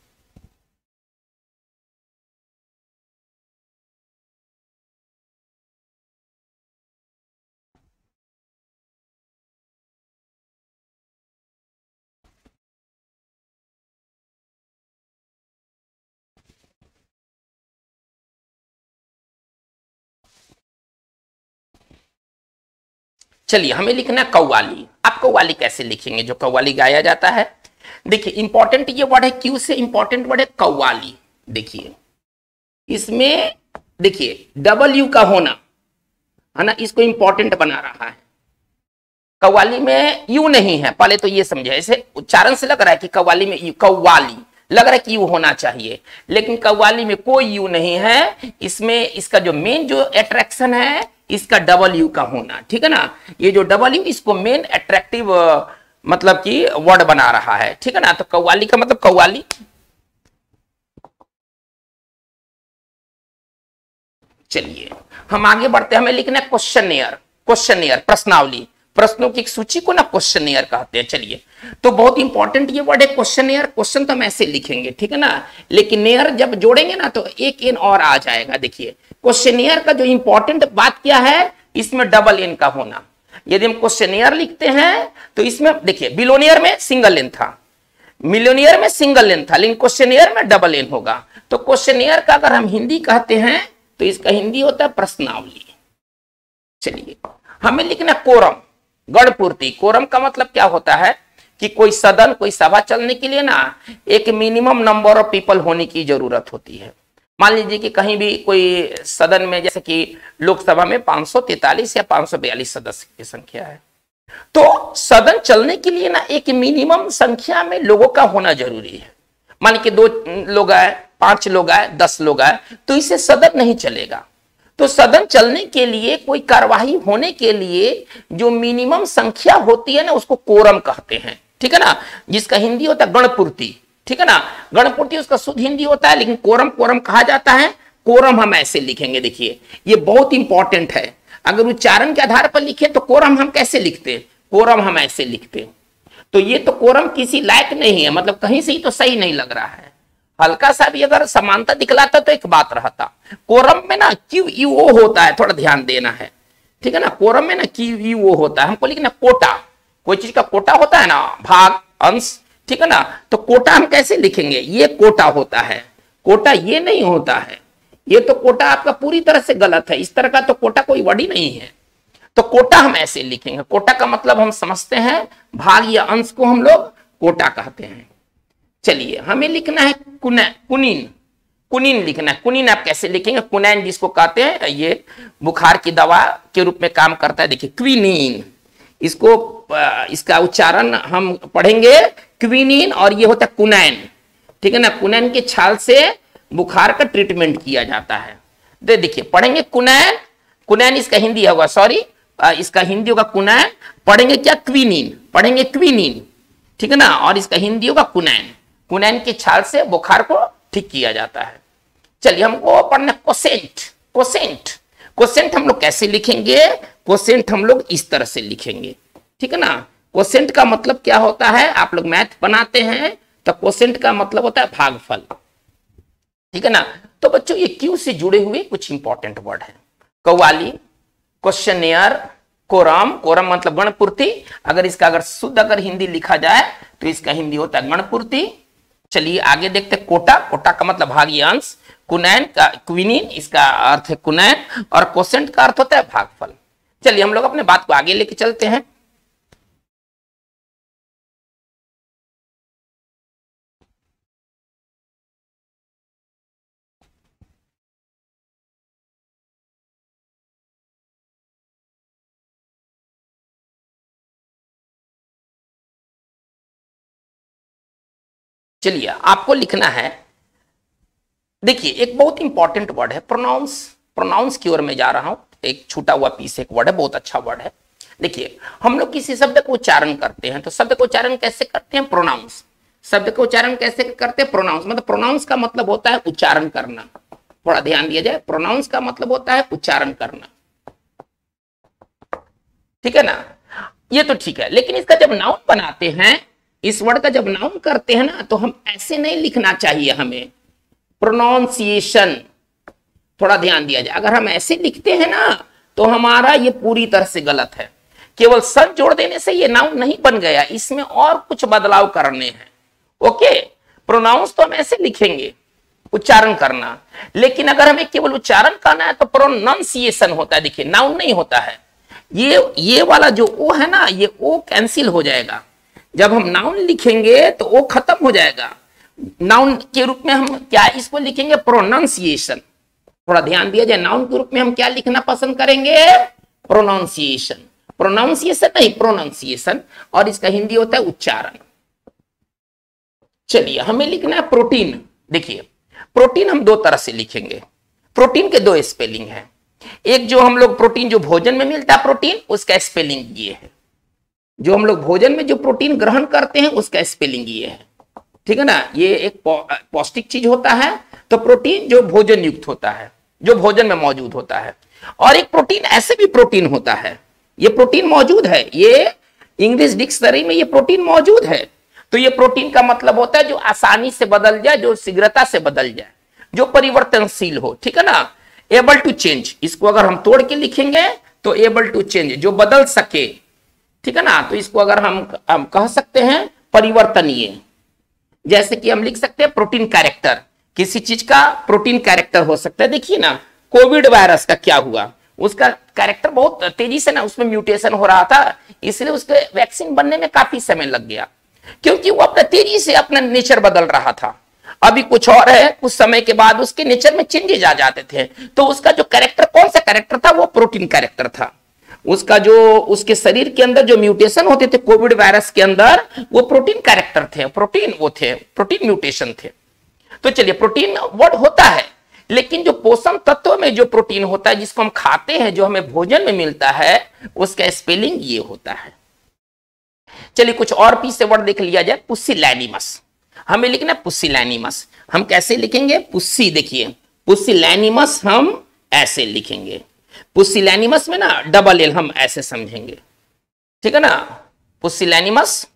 A: चलिए हमें लिखना है कव्वाली। आप कव्वाली कैसे लिखेंगे, जो कव्वाली गाया जाता है। देखिए इंपॉर्टेंट ये वर्ड है, क्यों से इंपॉर्टेंट वर्ड है कव्वाली। देखिए इसमें देखिए डबल यू का होना है ना, इसको इंपॉर्टेंट बना रहा है। कव्वाली में यू नहीं है, पहले तो ये समझे, ऐसे उच्चारण से लग रहा है कि कव्वाली में यू, कव्वाली लग रहा है कि यू होना चाहिए, लेकिन कव्वाली में कोई यू नहीं है। इसमें इसका जो मेन जो अट्रैक्शन है इसका डबल यू का होना, ठीक है ना। ये जो डबल यू इसको मेन अट्रैक्टिव मतलब कि वर्ड बना रहा है, ठीक है ना। तो कव्वाली का मतलब कव्वाली। चलिए हम आगे बढ़ते हैं। हमें लिखना है क्वेश्चनियर, क्वेश्चनियर प्रश्नावली। प्रश्नों की एक सूची को ना क्वेश्चनियर कहते हैं। चलिए, तो बहुत इंपॉर्टेंट ये वर्ड है क्वेश्चनियर। क्वेश्चन तो हम ऐसे लिखेंगे, ठीक है ना, लेकिन नियर जब जोड़ेंगे ना तो एक एन और आ जाएगा। देखिए, क्वेश्चनियर का जो इंपॉर्टेंट बात क्या है, इसमें डबल एन का होना। यदि हम क्वेश्चनियर लिखते हैं तो इसमें देखिए, बिलोनियर में सिंगल एन था, मिलियनियर में सिंगल एन था, लेकिन क्वेश्चनियर में डबल एन होगा। तो क्वेश्चनियर का अगर हम हिंदी कहते हैं तो इसका हिंदी होता है प्रश्नावली। चलिए, हमें लिखना कोरम, गणपूर्ति। कोरम का मतलब क्या होता है कि कोई सदन, कोई सभा चलने के लिए ना एक मिनिमम नंबर ऑफ पीपल होने की जरूरत होती है। मान लीजिए कि कहीं भी कोई सदन में, जैसे कि लोकसभा में 543 या 542 सदस्य की संख्या है, तो सदन चलने के लिए ना एक मिनिमम संख्या में लोगों का होना जरूरी है। मान लीजिए 2 लोग आए, 5 लोग आए, 10 लोग आए, तो इससे सदन नहीं चलेगा। तो सदन चलने के लिए, कोई कार्यवाही होने के लिए जो मिनिमम संख्या होती है ना, उसको कोरम कहते हैं, ठीक है ना, जिसका हिंदी होता है गणपूर्ति, ठीक है ना। गणपूर्ति उसका शुद्ध हिंदी होता है, लेकिन कोरम कोरम कहा जाता है। कोरम हम ऐसे लिखेंगे, देखिए ये बहुत इंपॉर्टेंट है। अगर उच्चारण के आधार पर लिखे तो कोरम हम कैसे लिखते हैं, कोरम हम ऐसे लिखते हैं। तो ये तो कोरम किसी लायक नहीं है, मतलब कहीं से ही तो सही नहीं लग रहा है। हल्का सा भी अगर समानता दिखलाता तो एक बात रहता। कोरम में ना क्यू यू ओ होता है, थोड़ा ध्यान देना है, ठीक है ना। कोरम में ना क्यू यू ओ होता है, हमको लिखना कोटा। कोई चीज का कोटा होता है ना, भाग, अंश, ठीक है ना। तो कोटा हम कैसे लिखेंगे, ये कोटा होता है, कोटा ये नहीं होता है। ये तो कोटा आपका पूरी तरह से गलत है, इस तरह का तो कोटा कोई वर्ड ही नहीं है। तो कोटा हम ऐसे लिखेंगे। कोटा का मतलब हम समझते हैं, भाग या अंश को हम लोग कोटा कहते हैं। चलिए, हमें लिखना है कुनीन। कुनीन लिखना है। कुनीन आप कैसे लिखेंगे, कुनैन जिसको कहते हैं, ये बुखार की दवा के रूप में काम करता है। देखिए, क्विनीन, इसको इसका उच्चारण हम पढ़ेंगे क्विनीन, और ये होता है कुनैन, ठीक है ना। कुनैन के छाल से बुखार का ट्रीटमेंट किया जाता है। देखिए, पढ़ेंगे कुनैन, कुनैन इसका हिंदी होगा, सॉरी इसका हिंदी होगा कुनैन। पढ़ेंगे क्या, क्विनीन, पढ़ेंगे क्विनीन, ठीक है ना, और इसका हिंदी होगा कुनैन। कुनैन की छाल से बुखार को ठीक किया जाता है। चलिए, हमको पढ़ना कोसेंट। कोसेंट, कोसेंट हम लोग कैसे लिखेंगे, कोसेंट हम लोग इस तरह से लिखेंगे, ठीक है ना। कोसेंट का मतलब क्या होता है, आप लोग मैथ बनाते हैं तो कोसेंट का मतलब होता है भागफल, ठीक है ना। तो बच्चों, ये क्यू से जुड़े हुए कुछ इंपॉर्टेंट वर्ड है। कव्वाली, क्वेश्चनियर, कोरम, कोरम मतलब गणपूर्ति। अगर इसका अगर शुद्ध अगर हिंदी लिखा जाए तो इसका हिंदी होता है गणपूर्ति। चलिए आगे देखते हैं, कोटा। कोटा का मतलब भागी अंश। कुनैन का, क्विनीन, इसका अर्थ है कुनैन, और कोसेंट का अर्थ होता है भागफल। चलिए, हम लोग अपने बात को आगे लेके चलते हैं। चलिए, आपको लिखना है, देखिए एक बहुत इंपॉर्टेंट वर्ड है प्रोनाउंस। प्रोनाउंस की ओर में जा रहा हूं। एक छूटा हुआ पीस एक वर्ड है, बहुत अच्छा वर्ड है। देखिए, हम लोग किसी शब्द को उच्चारण करते हैं तो शब्द को उच्चारण कैसे करते हैं, प्रोनाउंस। शब्द को उच्चारण कैसे करते हैं, प्रोनाउंस। मतलब प्रोनाउंस का मतलब होता है उच्चारण करना। थोड़ा ध्यान दिया जाए, प्रोनाउंस का मतलब होता है उच्चारण करना, ठीक है ना। ये तो ठीक है, लेकिन इसका जब नाउन बनाते हैं, इस वर्ड का जब नाउन करते हैं ना, तो हम ऐसे नहीं लिखना चाहिए हमें, प्रोनाउंसिएशन। थोड़ा ध्यान दिया जाए, अगर हम ऐसे लिखते हैं ना तो हमारा ये पूरी तरह से गलत है। केवल सन जोड़ देने से ये नाउन नहीं बन गया, इसमें और कुछ बदलाव करने हैं। ओके, प्रोनाउंस तो हम ऐसे लिखेंगे, उच्चारण करना, लेकिन अगर हमें केवल उच्चारण करना है तो प्रोनाउंसिएशन होता है। देखिए, नाउन नहीं होता है। ये वाला जो ओ है ना, ये ओ कैंसिल हो जाएगा। जब हम नाउन लिखेंगे तो ओ खत्म हो जाएगा। नाउन के रूप में हम क्या इसको लिखेंगे, प्रोनाउंसिएशन। थोड़ा ध्यान दिया जाए, नाउन के रूप में हम क्या लिखना पसंद करेंगे, प्रोनाउंसिएशन। प्रोनाउंसिएशन नहीं, प्रोनाउंसिएशन, और इसका हिंदी होता है उच्चारण। चलिए, हमें लिखना है प्रोटीन। देखिए, प्रोटीन हम 2 तरह से लिखेंगे। प्रोटीन के 2 स्पेलिंग है। एक जो हम लोग प्रोटीन जो भोजन में मिलता है प्रोटीन, उसका स्पेलिंग ये है। जो हम लोग भोजन में जो प्रोटीन ग्रहण करते हैं उसका स्पेलिंग ये है, ठीक है ना। ये एक पौष्टिक चीज होता है। तो प्रोटीन जो भोजन युक्त होता है, जो भोजन में मौजूद होता है। और एक प्रोटीन ऐसे भी प्रोटीन होता है, ये प्रोटीन मौजूद है, ये इंग्लिश डिक्शनरी में ये प्रोटीन मौजूद है। तो ये प्रोटीन का मतलब होता है जो आसानी से बदल जाए, जो शीघ्रता से बदल जाए, जो परिवर्तनशील हो, ठीक है ना। एबल टू चेंज, इसको अगर हम तोड़ के लिखेंगे तो एबल टू चेंज, जो बदल सके, ठीक है ना। तो इसको अगर हम कह सकते हैं परिवर्तनीय। जैसे कि हम लिख सकते हैं प्रोटीन कैरेक्टर, किसी चीज का प्रोटीन कैरेक्टर हो सकता है। देखिए ना कोविड वायरस का क्या हुआ, उसका कैरेक्टर बहुत तेजी से ना उसमें म्यूटेशन हो रहा था, इसलिए उसके वैक्सीन बनने में काफी समय लग गया, क्योंकि वो अपना तेजी से अपना नेचर बदल रहा था। अभी कुछ और है, कुछ समय के बाद उसके नेचर में चेंजेस आ जाते थे। तो उसका जो कैरेक्टर, कौन सा कैरेक्टर था, वो प्रोटीन कैरेक्टर था। उसका जो उसके शरीर के अंदर जो म्यूटेशन होते थे कोविड वायरस के अंदर, वो प्रोटीन कैरेक्टर थे, प्रोटीन वो थे, प्रोटीन म्यूटेशन थे। तो चलिए प्रोटीन वर्ड होता है, लेकिन जो पोषण तत्व में जो प्रोटीन होता है, जिसको हम खाते हैं, जो हमें भोजन में मिलता है, उसका स्पेलिंग ये होता है। चलिए कुछ और पी से वर्ड देख लिया जाए। पुसिलैनिमस, हमें लिखना है पुसिलैनिमस। हम कैसे लिखेंगे, पुस्सी, देखिए पुसिलैनिमस हम ऐसे लिखेंगे। पुसिलैनिमस में ना डबल एल हम ऐसे समझेंगे, ठीक है ना। पुसिलैनिमस,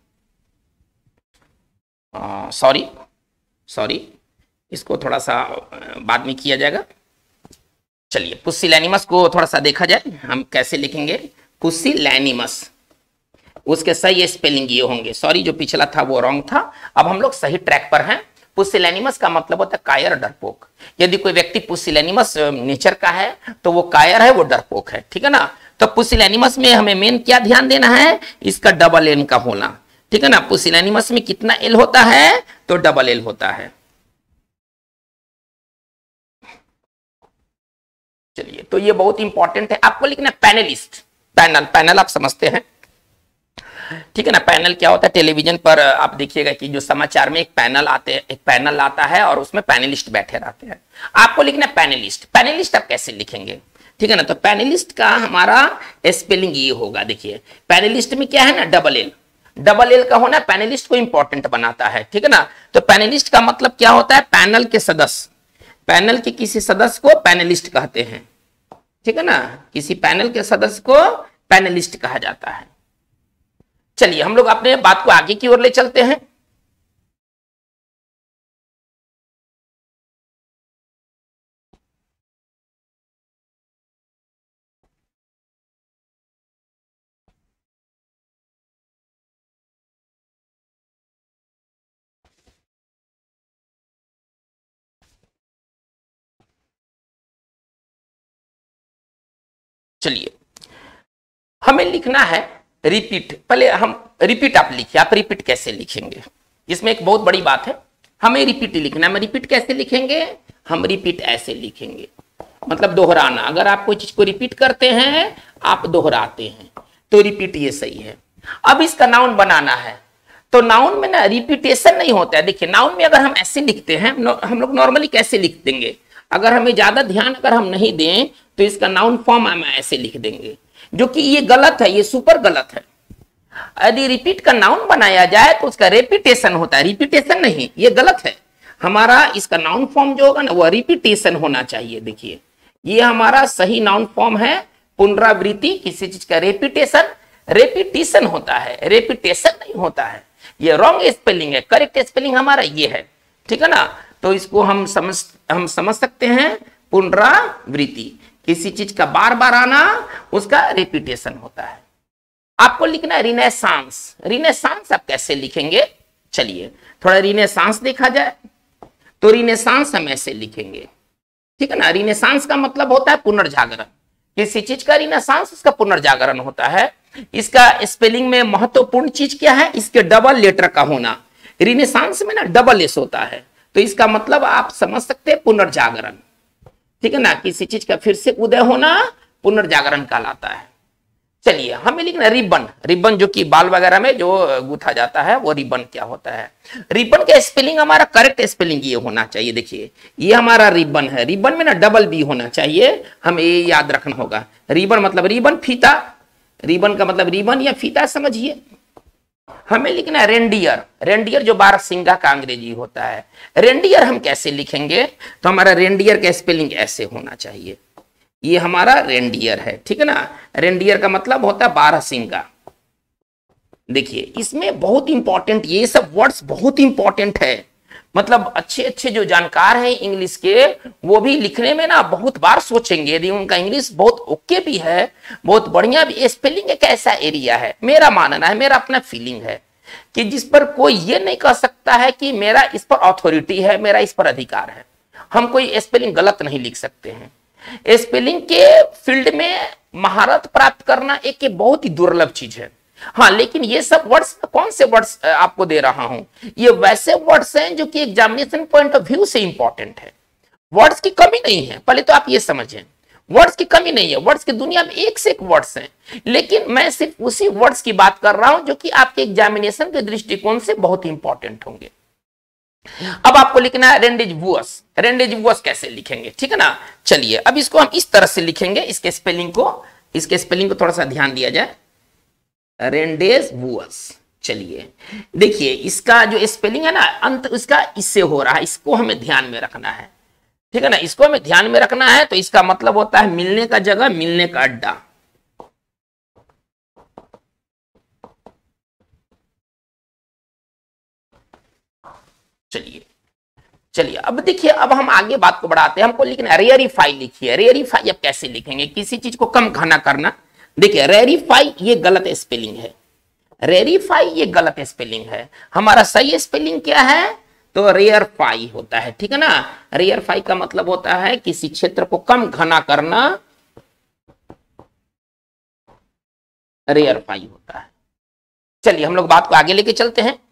A: सॉरी इसको थोड़ा सा बाद में किया जाएगा। चलिए पुसिलैनिमस को थोड़ा सा देखा जाए, हम कैसे लिखेंगे पुसिलैनिमस। उसके सही स्पेलिंग ये होंगे, सॉरी जो पिछला था वो रॉन्ग था, अब हम लोग सही ट्रैक पर हैं। पुसिलैनिमस का मतलब होता है कायर, डरपोक। यदि कोई व्यक्ति पुसिलैनिमस नेचर का है तो वो कायर है, वो डरपोक है, ठीक है ना। तो पुसिलैनिमस में हमें मेन क्या ध्यान देना है, इसका डबल एन का होना, ठीक है ना। पुसिलैनिमस में कितना एल होता है, तो डबल एल होता है। चलिए तो ये बहुत इंपॉर्टेंट है, आपको लिखना है पैनलिस्ट। पैनल, पैनल आप समझते हैं, ठीक है ना। पैनल क्या होता है, टेलीविजन पर आप देखिएगा कि जो समाचार में एक पैनल आता है और उसमें पैनलिस्ट बैठे रहते हैं। आपको लिखना है पैनलिस्ट। पैनलिस्ट आप कैसे लिखेंगे, ठीक है ना। तो पैनलिस्ट का हमारा स्पेलिंग ये होगा, देखिए पैनलिस्ट में क्या है ना, डबल एल। डबल एल का होना पैनलिस्ट को इंपॉर्टेंट बनाता है, ठीक है ना। तो पैनलिस्ट का मतलब क्या होता है, पैनल के सदस्य, पैनल के किसी सदस्य को पैनलिस्ट कहते हैं, ठीक है ना। किसी पैनल के सदस्य को पैनलिस्ट कहा जाता है। चलिए हम लोग अपने बात को आगे की ओर ले चलते हैं। चलिए हमें लिखना है रिपीट। पहले हम रिपीट आप लिखिए, आप रिपीट कैसे लिखेंगे, इसमें एक बहुत बड़ी बात है। हमें रिपीट लिखना है, हम रिपीट कैसे लिखेंगे, हम रिपीट ऐसे लिखेंगे, मतलब दोहराना। अगर आप कोई चीज को रिपीट करते हैं, आप दोहराते हैं, तो रिपीट ये सही है। अब इसका नाउन बनाना है, तो नाउन में ना रिपीटेशन नहीं होता है। देखिए नाउन में अगर हम ऐसे लिखते हैं, हम लोग नॉर्मली कैसे लिख देंगे, अगर हमें ज्यादा ध्यान अगर हम नहीं दें तो इसका नाउन फॉर्म हम ऐसे लिख देंगे, जो कि ये गलत है, ये सुपर गलत है। यदि रिपीट का नाउन बनाया जाए तो उसका रेपिटेशन होता है, रिपीटेशन नहीं, ये गलत है। हमारा इसका नाउन फॉर्म जो होगा ना वो रिपीटेशन होना चाहिए। देखिए ये हमारा सही नाउन फॉर्म है, पुनरावृत्ति, किसी चीज का रेपिटेशन, रेपिटेशन होता है, रेपिटेशन नहीं होता है। ये रॉन्ग स्पेलिंग है, करेक्ट स्पेलिंग हमारा ये है, ठीक है ना। तो इसको हम समझ सकते हैं पुनरावृत्ति, किसी चीज का बार बार आना, उसका रेपिटेशन होता है। आपको लिखना है रिनेसांस। रिनेसांस आप कैसे लिखेंगे, चलिए थोड़ा रिनेसांस देखा जाए। तो रिनेसांस हम ऐसे लिखेंगे, ठीक है ना। रिनेसांस का मतलब होता है पुनर्जागरण, किसी चीज का रिनेसांस उसका पुनर्जागरण होता है। इसका स्पेलिंग में महत्वपूर्ण चीज क्या है, इसके डबल लेटर का होना। रिनेसांस में ना डबल एस होता है, तो इसका मतलब आप समझ सकते हैं पुनर्जागरण, ठीक है ना। किसी चीज का फिर से उदय होना पुनर्जागरण कहलाता है। चलिए हमें लिखना रिबन। रिबन जो कि बाल वगैरह में जो गूथा जाता है, वो रिबन क्या होता है। रिबन का स्पेलिंग हमारा करेक्ट स्पेलिंग ये होना चाहिए। देखिए ये हमारा रिबन है, रिबन में ना डबल बी होना चाहिए, हमें ये याद रखना होगा। रिबन मतलब रिबन, फीता, रिबन का मतलब रिबन या फीता समझिए। हमें लिखना है रेंडियर। रेंडियर जो बारहसिंगा का अंग्रेजी होता है। रेंडियर हम कैसे लिखेंगे, तो हमारा रेंडियर का स्पेलिंग ऐसे होना चाहिए, ये हमारा रेंडियर है, ठीक है ना। रेंडियर का मतलब होता है 12 सींग का। देखिए इसमें बहुत इंपॉर्टेंट, ये सब वर्ड्स बहुत इंपॉर्टेंट है। मतलब अच्छे अच्छे जो जानकार हैं इंग्लिश के, वो भी लिखने में ना बहुत बार सोचेंगे। यदि उनका इंग्लिश बहुत ओके भी है, बहुत बढ़िया भी, स्पेलिंग एक ऐसा एरिया है, मेरा मानना है, मेरा अपना फीलिंग है, कि जिस पर कोई ये नहीं कह सकता है कि मेरा इस पर अथॉरिटी है, मेरा इस पर अधिकार है। हम कोई स्पेलिंग गलत नहीं लिख सकते हैं। स्पेलिंग के फील्ड में महारत प्राप्त करना एक बहुत ही दुर्लभ चीज है। हाँ, लेकिन ये सब वर्ड्स, कौन से वर्ड्स आपको दे रहा हूं, ये वैसे वर्ड्स हैं जो कि एग्जामिनेशन पॉइंट ऑफ व्यू से इंपॉर्टेंट है। वर्ड्स की कमी नहीं है, पहले तो आप ये समझें, वर्ड्स की कमी नहीं है। वर्ड्स की दुनिया में एक से एक वर्ड्स हैं, लेकिन मैं सिर्फ उसी वर्ड्स की बात कर रहा हूं जो कि आपके एग्जामिनेशन के दृष्टिकोण से बहुत इंपॉर्टेंट होंगे। अब आपको लिखना है रेंडेजवुअस। रेंडेजवुअस कैसे लिखेंगे, ठीक है ना। चलिए अब इसको हम इस तरह से लिखेंगे, इसके स्पेलिंग को थोड़ा सा ध्यान दिया जाए। रेंडेजवुअस, चलिए देखिए इसका जो स्पेलिंग है ना, अंत इसका इससे हो रहा है, इसको हमें ध्यान में रखना है, ठीक है ना। इसको हमें ध्यान में रखना है। तो इसका मतलब होता है मिलने का जगह, मिलने का अड्डा। चलिए अब देखिए, अब हम आगे बात को बढ़ाते हैं। हमको लिखना है रेयरिफाई। लिखिए रेयरिफाई अब कैसे लिखेंगे, किसी चीज को कम घना करना। देखिए रेयरिफाई ये गलत स्पेलिंग है, रेयरिफाई ये गलत स्पेलिंग है। हमारा सही स्पेलिंग क्या है, तो रेयरफाई होता है, ठीक है ना। रेयरफाई का मतलब होता है किसी क्षेत्र को कम घना करना, रेयरफाई होता है। चलिए हम लोग बात को आगे लेके चलते हैं।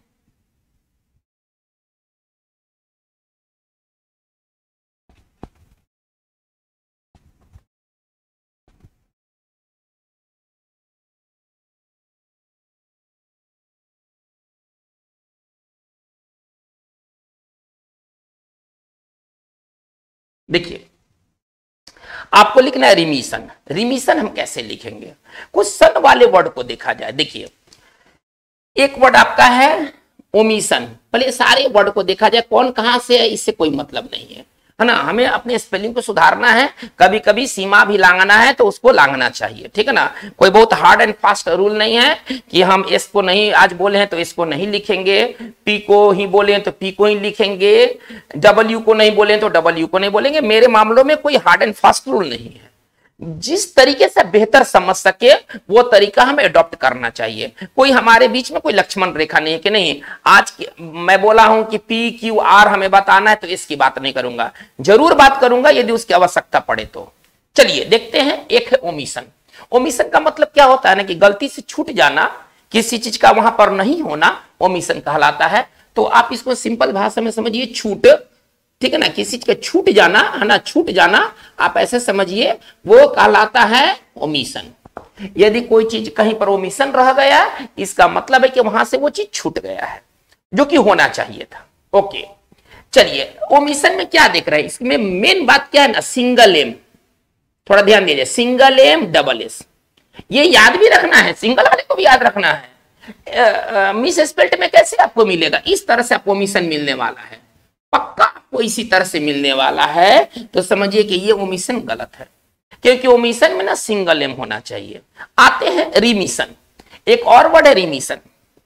A: देखिए आपको लिखना है रिमीशन। रिमीशन हम कैसे लिखेंगे, कुछ सन वाले वर्ड को देखा जाए। देखिए एक वर्ड आपका है ओमिशन। पहले सारे वर्ड को देखा जाए, कौन कहां से है इससे कोई मतलब नहीं है ना। हमें अपने स्पेलिंग को सुधारना है, कभी कभी सीमा भी लांघना है तो उसको लांघना चाहिए, ठीक है ना। कोई बहुत हार्ड एंड फास्ट रूल नहीं है कि हम एस को नहीं आज बोले हैं तो इसको नहीं लिखेंगे, पी को ही बोले हैं तो पी को ही लिखेंगे, डब्ल्यू को नहीं बोले तो डब्ल्यू को नहीं बोलेंगे। मेरे मामलों में कोई हार्ड एंड फास्ट रूल नहीं है। जिस तरीके से बेहतर समझ सके वो तरीका हमें अडॉप्ट करना चाहिए। कोई हमारे बीच में कोई लक्ष्मण रेखा नहीं है कि नहीं आज मैं बोला हूं कि पी क्यू आर हमें बताना है तो इसकी बात नहीं करूंगा, जरूर बात करूंगा यदि उसकी आवश्यकता पड़े तो। चलिए देखते हैं। एक है ओमिशन। ओमिशन का मतलब क्या होता है ना, कि गलती से छूट जाना, किसी चीज का वहां पर नहीं होना, ओमिशन कहलाता है। तो आप इसको सिंपल भाषा में समझिए, छूट, ठीक है ना। किसी चीज का छूट जाना है ना, छूट जाना आप ऐसे समझिए, वो कहलाता है ओमिशन। यदि कोई चीज कहीं पर ओमिशन रह गया, इसका मतलब है कि वहां से वो चीज छूट गया है, जो कि होना चाहिए था। ओके चलिए ओमिशन में क्या देख रहे हैं, इसमें मेन बात क्या है ना, सिंगल एम। थोड़ा ध्यान दीजिए, सिंगल एम डबल एस, ये याद भी रखना है, सिंगल वाले को भी याद रखना है। मिस स्पेल्ट में कैसे आपको मिलेगा, इस तरह से आपको ओमिशन मिलने वाला है, पक्का आपको इसी तरह से मिलने वाला है। तो समझिए कि ये ओमिशन गलत है, क्योंकि ओमिशन में ना सिंगल एम होना चाहिए। आते हैं रिमिशन। एक और वर्ड है रिमिशन,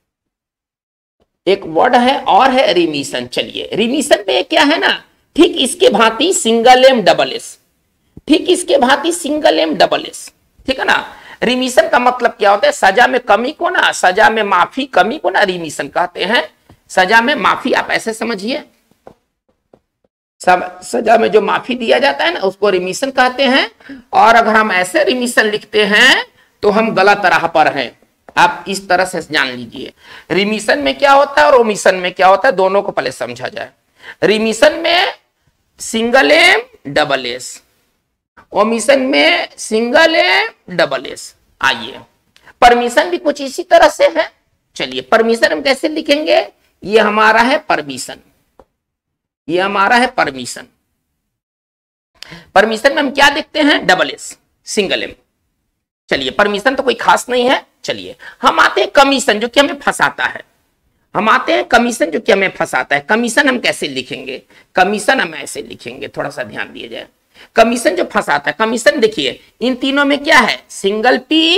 A: एक वर्ड है और है रिमिशन। चलिए रिमिशन में क्या है ना, ठीक इसके भांति सिंगल एम डबल एस, ठीक इसके भांति सिंगल एम डबल एस, ठीक है ना। रिमिशन का मतलब क्या होता है, सजा में कमी को ना, सजा में माफी, कमी को ना रिमिशन कहते हैं। सजा में माफी आप ऐसे समझिए, सजा में जो माफी दिया जाता है ना उसको रिमिशन कहते हैं। और अगर हम ऐसे रिमिशन लिखते हैं तो हम गलत राह पर हैं। आप इस तरह से जान लीजिए रिमिशन में क्या होता है और ओमिशन में क्या होता है, दोनों को पहले समझा जाए। रिमिशन में single M double S, omission में सिंगल एम डबल एस। आइए परमिशन भी कुछ इसी तरह से है। चलिए परमिशन हम कैसे लिखेंगे, ये हमारा है परमिशन, ये हमारा है परमिशन। परमिशन में हम क्या देखते हैं, डबल एस, सिंगल एम। चलिए परमिशन तो कोई खास नहीं है। चलिए हम आते हैं कमीशन, जो कि हमें फंसाता है। हम आते हैं कमीशन, जो कि हमें फंसाता है। कमीशन हम कैसे लिखेंगे, कमीशन हम ऐसे लिखेंगे, थोड़ा सा ध्यान दिया जाए। कमीशन जो फंसाता है, कमीशन देखिए इन तीनों में क्या है, सिंगल पी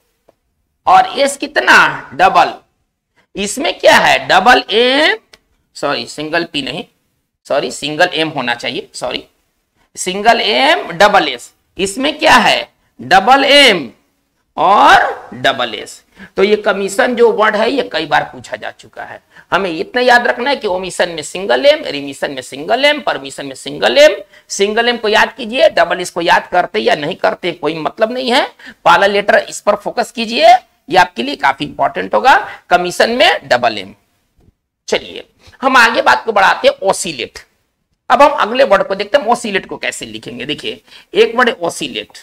A: और एस कितना डबल, इसमें क्या है double M, sorry single P नहीं, सॉरी सिंगल एम होना चाहिए, sorry single M double S, इसमें क्या है डबल एम और डबल एस। तो ये कमीशन जो वर्ड है ये कई बार पूछा जा चुका है, हमें इतना याद रखना है कि ओमिशन में सिंगल एम, रिमिशन में सिंगल एम, परमिशन में सिंगल एम। सिंगल एम को याद कीजिए, डबल एस को याद करते या नहीं करते कोई मतलब नहीं है, पहला लेटर इस पर फोकस कीजिए, ये आपके लिए काफी इंपॉर्टेंट होगा, कमीशन में डबल एम। चलिए हम आगे बात को बढ़ाते हैं, ओसिलेट। अब हम अगले वर्ड को देखते हैं, ओसिलेट को कैसे लिखेंगे। देखिए एक वर्ड ओसिलेट,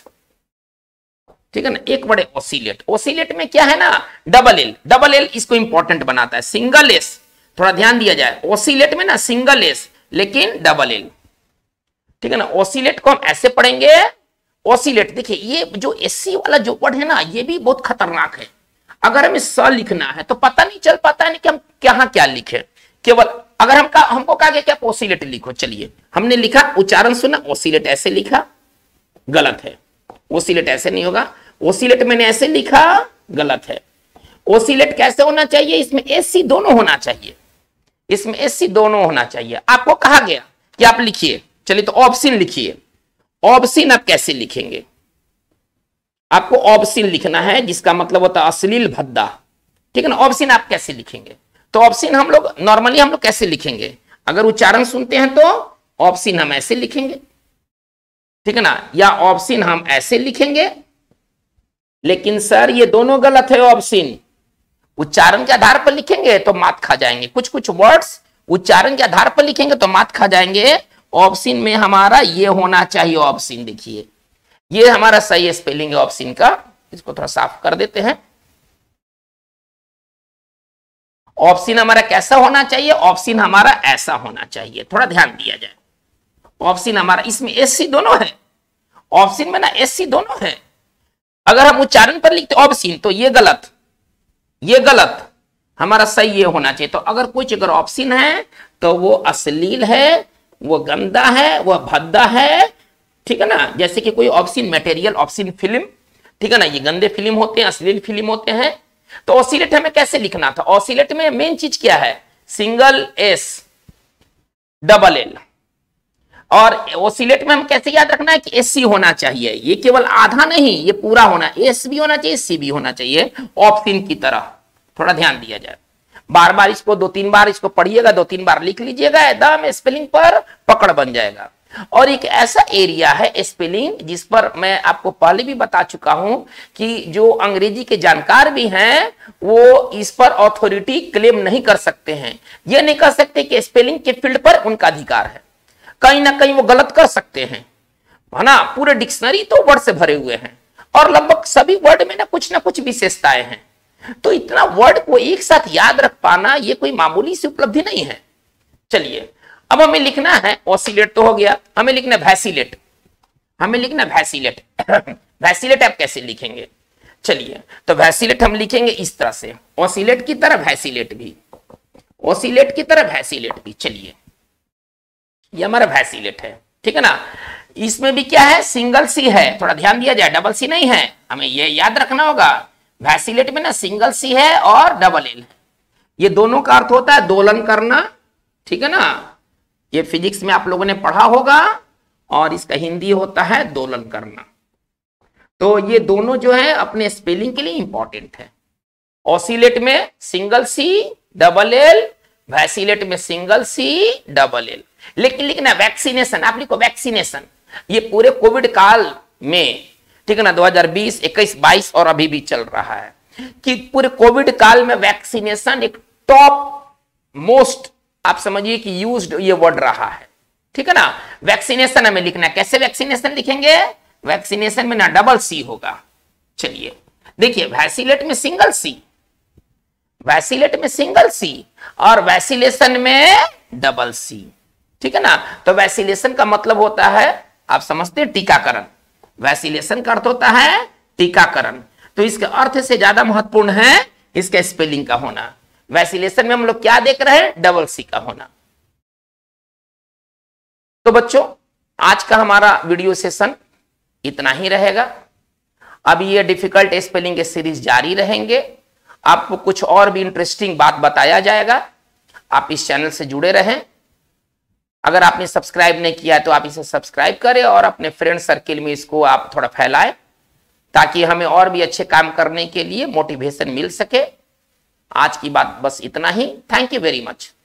A: ठीक है ना, एक वर्ड ओसिलेट। ओसिलेट में क्या है ना डबल एल, डबल एल इसको इंपॉर्टेंट बनाता है, सिंगल एस थोड़ा ध्यान दिया जाए, ओसिलेट में ना सिंगल एस लेकिन डबल एल, ठीक है ना। ओसिलेट को हम ऐसे पढ़ेंगे, ओसिलेट देखिए ये जो एससी वाला जो वर्ड है ना ये भी बहुत खतरनाक है, अगर हमें स लिखना है तो पता नहीं चल पाता है कि हम कहां क्या लिखे, केवल अगर हमको कहा गया कि आप ओसिलेट लिखो, चलिए हमने लिखा, उच्चारण सुना, ओसिलेट ऐसे लिखा, गलत है, ओसिलेट ऐसे नहीं होगा, ओसिलेट मैंने ऐसे लिखा, गलत है। ओसिलेट कैसे होना चाहिए, इसमें एससी दोनों होना चाहिए, इसमें एससी दोनों होना चाहिए। आपको कहा गया कि आप लिखिए, चलिए तो ऑप्शन लिखिए, ऑप्शन आप कैसे लिखेंगे, आपको ऑप्शन लिखना है जिसका मतलब होता है अश्लील भद्दा, ठीक है ना। ऑप्शन आप कैसे लिखेंगे, तो ऑप्शन हम लोग नॉर्मली हम लोग कैसे लिखेंगे, अगर उच्चारण सुनते हैं तो ऑप्शन हम ऐसे लिखेंगे, ठीक है ना, या ऑप्शन हम ऐसे लिखेंगे, लेकिन सर ये दोनों गलत है, ऑप्शन उच्चारण के आधार पर लिखेंगे तो मात खा जाएंगे, कुछ कुछ वर्ड्स उच्चारण के आधार पर लिखेंगे तो मात खा जाएंगे। ऑप्शन में हमारा ये होना चाहिए, ऑप्शन देखिए ये हमारा सही स्पेलिंग है ऑप्शन का, इसको थोड़ा साफ कर देते हैं। ऑप्शन हमारा कैसा होना चाहिए, ऑप्शन हमारा ऐसा होना चाहिए, थोड़ा ध्यान दिया जाए। ऑप्शन हमारा इसमें एससी दोनों है, ऑप्शन में ना एससी दोनों है, अगर हम उच्चारण पर लिखते ऑप्शन तो ये गलत, ये गलत, हमारा सही ये होना चाहिए। तो अगर कुछ अगर ऑप्शन है तो वो अश्लील है, वो गंदा है, वो भद्दा है, ठीक है ना। जैसे कि कोई ऑप्शन मटेरियल, ऑप्शन फिल्म, ठीक है ना, ये गंदे फिल्म होते हैं, अश्लील फिल्म होते हैं। तो ऑसिलेट हमें कैसे लिखना था, ऑसिलेट में मेन चीज क्या है, सिंगल एस डबल एल, और ऑसिलेट में हम कैसे याद रखना है कि एससी होना चाहिए, ये केवल आधा नहीं ये पूरा होना, एस भी होना चाहिए, सी भी होना चाहिए, ऑप्शन की तरह, थोड़ा ध्यान दिया जाए। बार बार इसको 2-3 बार इसको पढ़िएगा, 2-3 बार लिख लीजिएगा, एकदम स्पेलिंग पर पकड़ बन जाएगा। और एक ऐसा एरिया है स्पेलिंग जिस पर मैं आपको पहले भी बता चुका हूं कि जो अंग्रेजी के जानकार भी हैं वो इस पर अथॉरिटी क्लेम नहीं कर सकते हैं, ये नहीं कर सकते कि स्पेलिंग के फील्ड पर उनका अधिकार है, कहीं ना कहीं वो गलत कर सकते हैं, है ना। पूरे डिक्शनरी तो वर्ड से भरे हुए हैं और लगभग सभी वर्ड में ना कुछ विशेषताएं हैं, तो इतना वर्ड को एक साथ याद रख पाना ये कोई मामूली सी उपलब्धि नहीं है। चलिए अब हमें लिखना है, ऑसिलेट तो हो गया, हमें लिखना है वैसिलेट, हमें लिखना है वैसिलेट। वैसिलेट आप कैसे लिखेंगे, चलिए तो वैसिलेट हम लिखेंगे इस तरह से, ऑसिलेट की तरह वैसिलेट भी, ऑसिलेट की तरह वैसिलेट भी। चलिए ये हमारा वैसिलेट है, ठीक है ना। इसमें भी क्या है, सिंगल सी है, थोड़ा ध्यान दिया जाए, डबल सी नहीं है, हमें ये याद रखना होगा। वैसिलेट में ना सिंगल सी है और डबल एल, ये दोनों का अर्थ होता है दोलन करना, ठीक है ना, ये फिजिक्स में आप लोगों ने पढ़ा होगा, और इसका हिंदी होता है दोलन करना। तो ये दोनों जो है अपने स्पेलिंग के लिए इंपॉर्टेंट है। ऑसिलेट में single C double L, vacillate में सिंगल सी डबल एल। लेकिन लिखना वैक्सीनेशन, आप लिखो वैक्सीनेशन, ये पूरे कोविड काल में, ठीक है ना, 2020, 21, 22 और अभी भी चल रहा है कि पूरे कोविड काल में वैक्सीनेशन एक टॉप मोस्ट, आप समझिए कि यूज्ड ये वर्ड रहा है, ठीक है ना। वैक्सीनेशन हमें लिखना है, कैसे वैक्सीनेशन लिखेंगे, वैक्सीनेशन में ना डबल सी होगा। चलिए देखिए वैसिलेट में सिंगल सी, वैसिलेट में सिंगल सी और वैसिलेशन में डबल सी, ठीक है ना। तो वैसिलेशन का मतलब होता है, आप समझते हैं, टीकाकरण। वैसिलेशन का अर्थ होता है टीकाकरण, तो इसके अर्थ से ज्यादा महत्वपूर्ण है इसका स्पेलिंग का होना। वैसिलेशन में हम लोग क्या देख रहे हैं, डबल सी का होना। तो बच्चों आज का हमारा वीडियो सेशन इतना ही रहेगा। अब ये डिफिकल्ट स्पेलिंग के सीरीज जारी रहेंगे, आपको कुछ और भी इंटरेस्टिंग बात बताया जाएगा। आप इस चैनल से जुड़े रहें। अगर आपने सब्सक्राइब नहीं किया है तो आप इसे सब्सक्राइब करें और अपने फ्रेंड सर्किल में इसको आप थोड़ा फैलाएं, ताकि हमें और भी अच्छे काम करने के लिए मोटिवेशन मिल सके। आज की बात बस इतना ही। Thank you very much.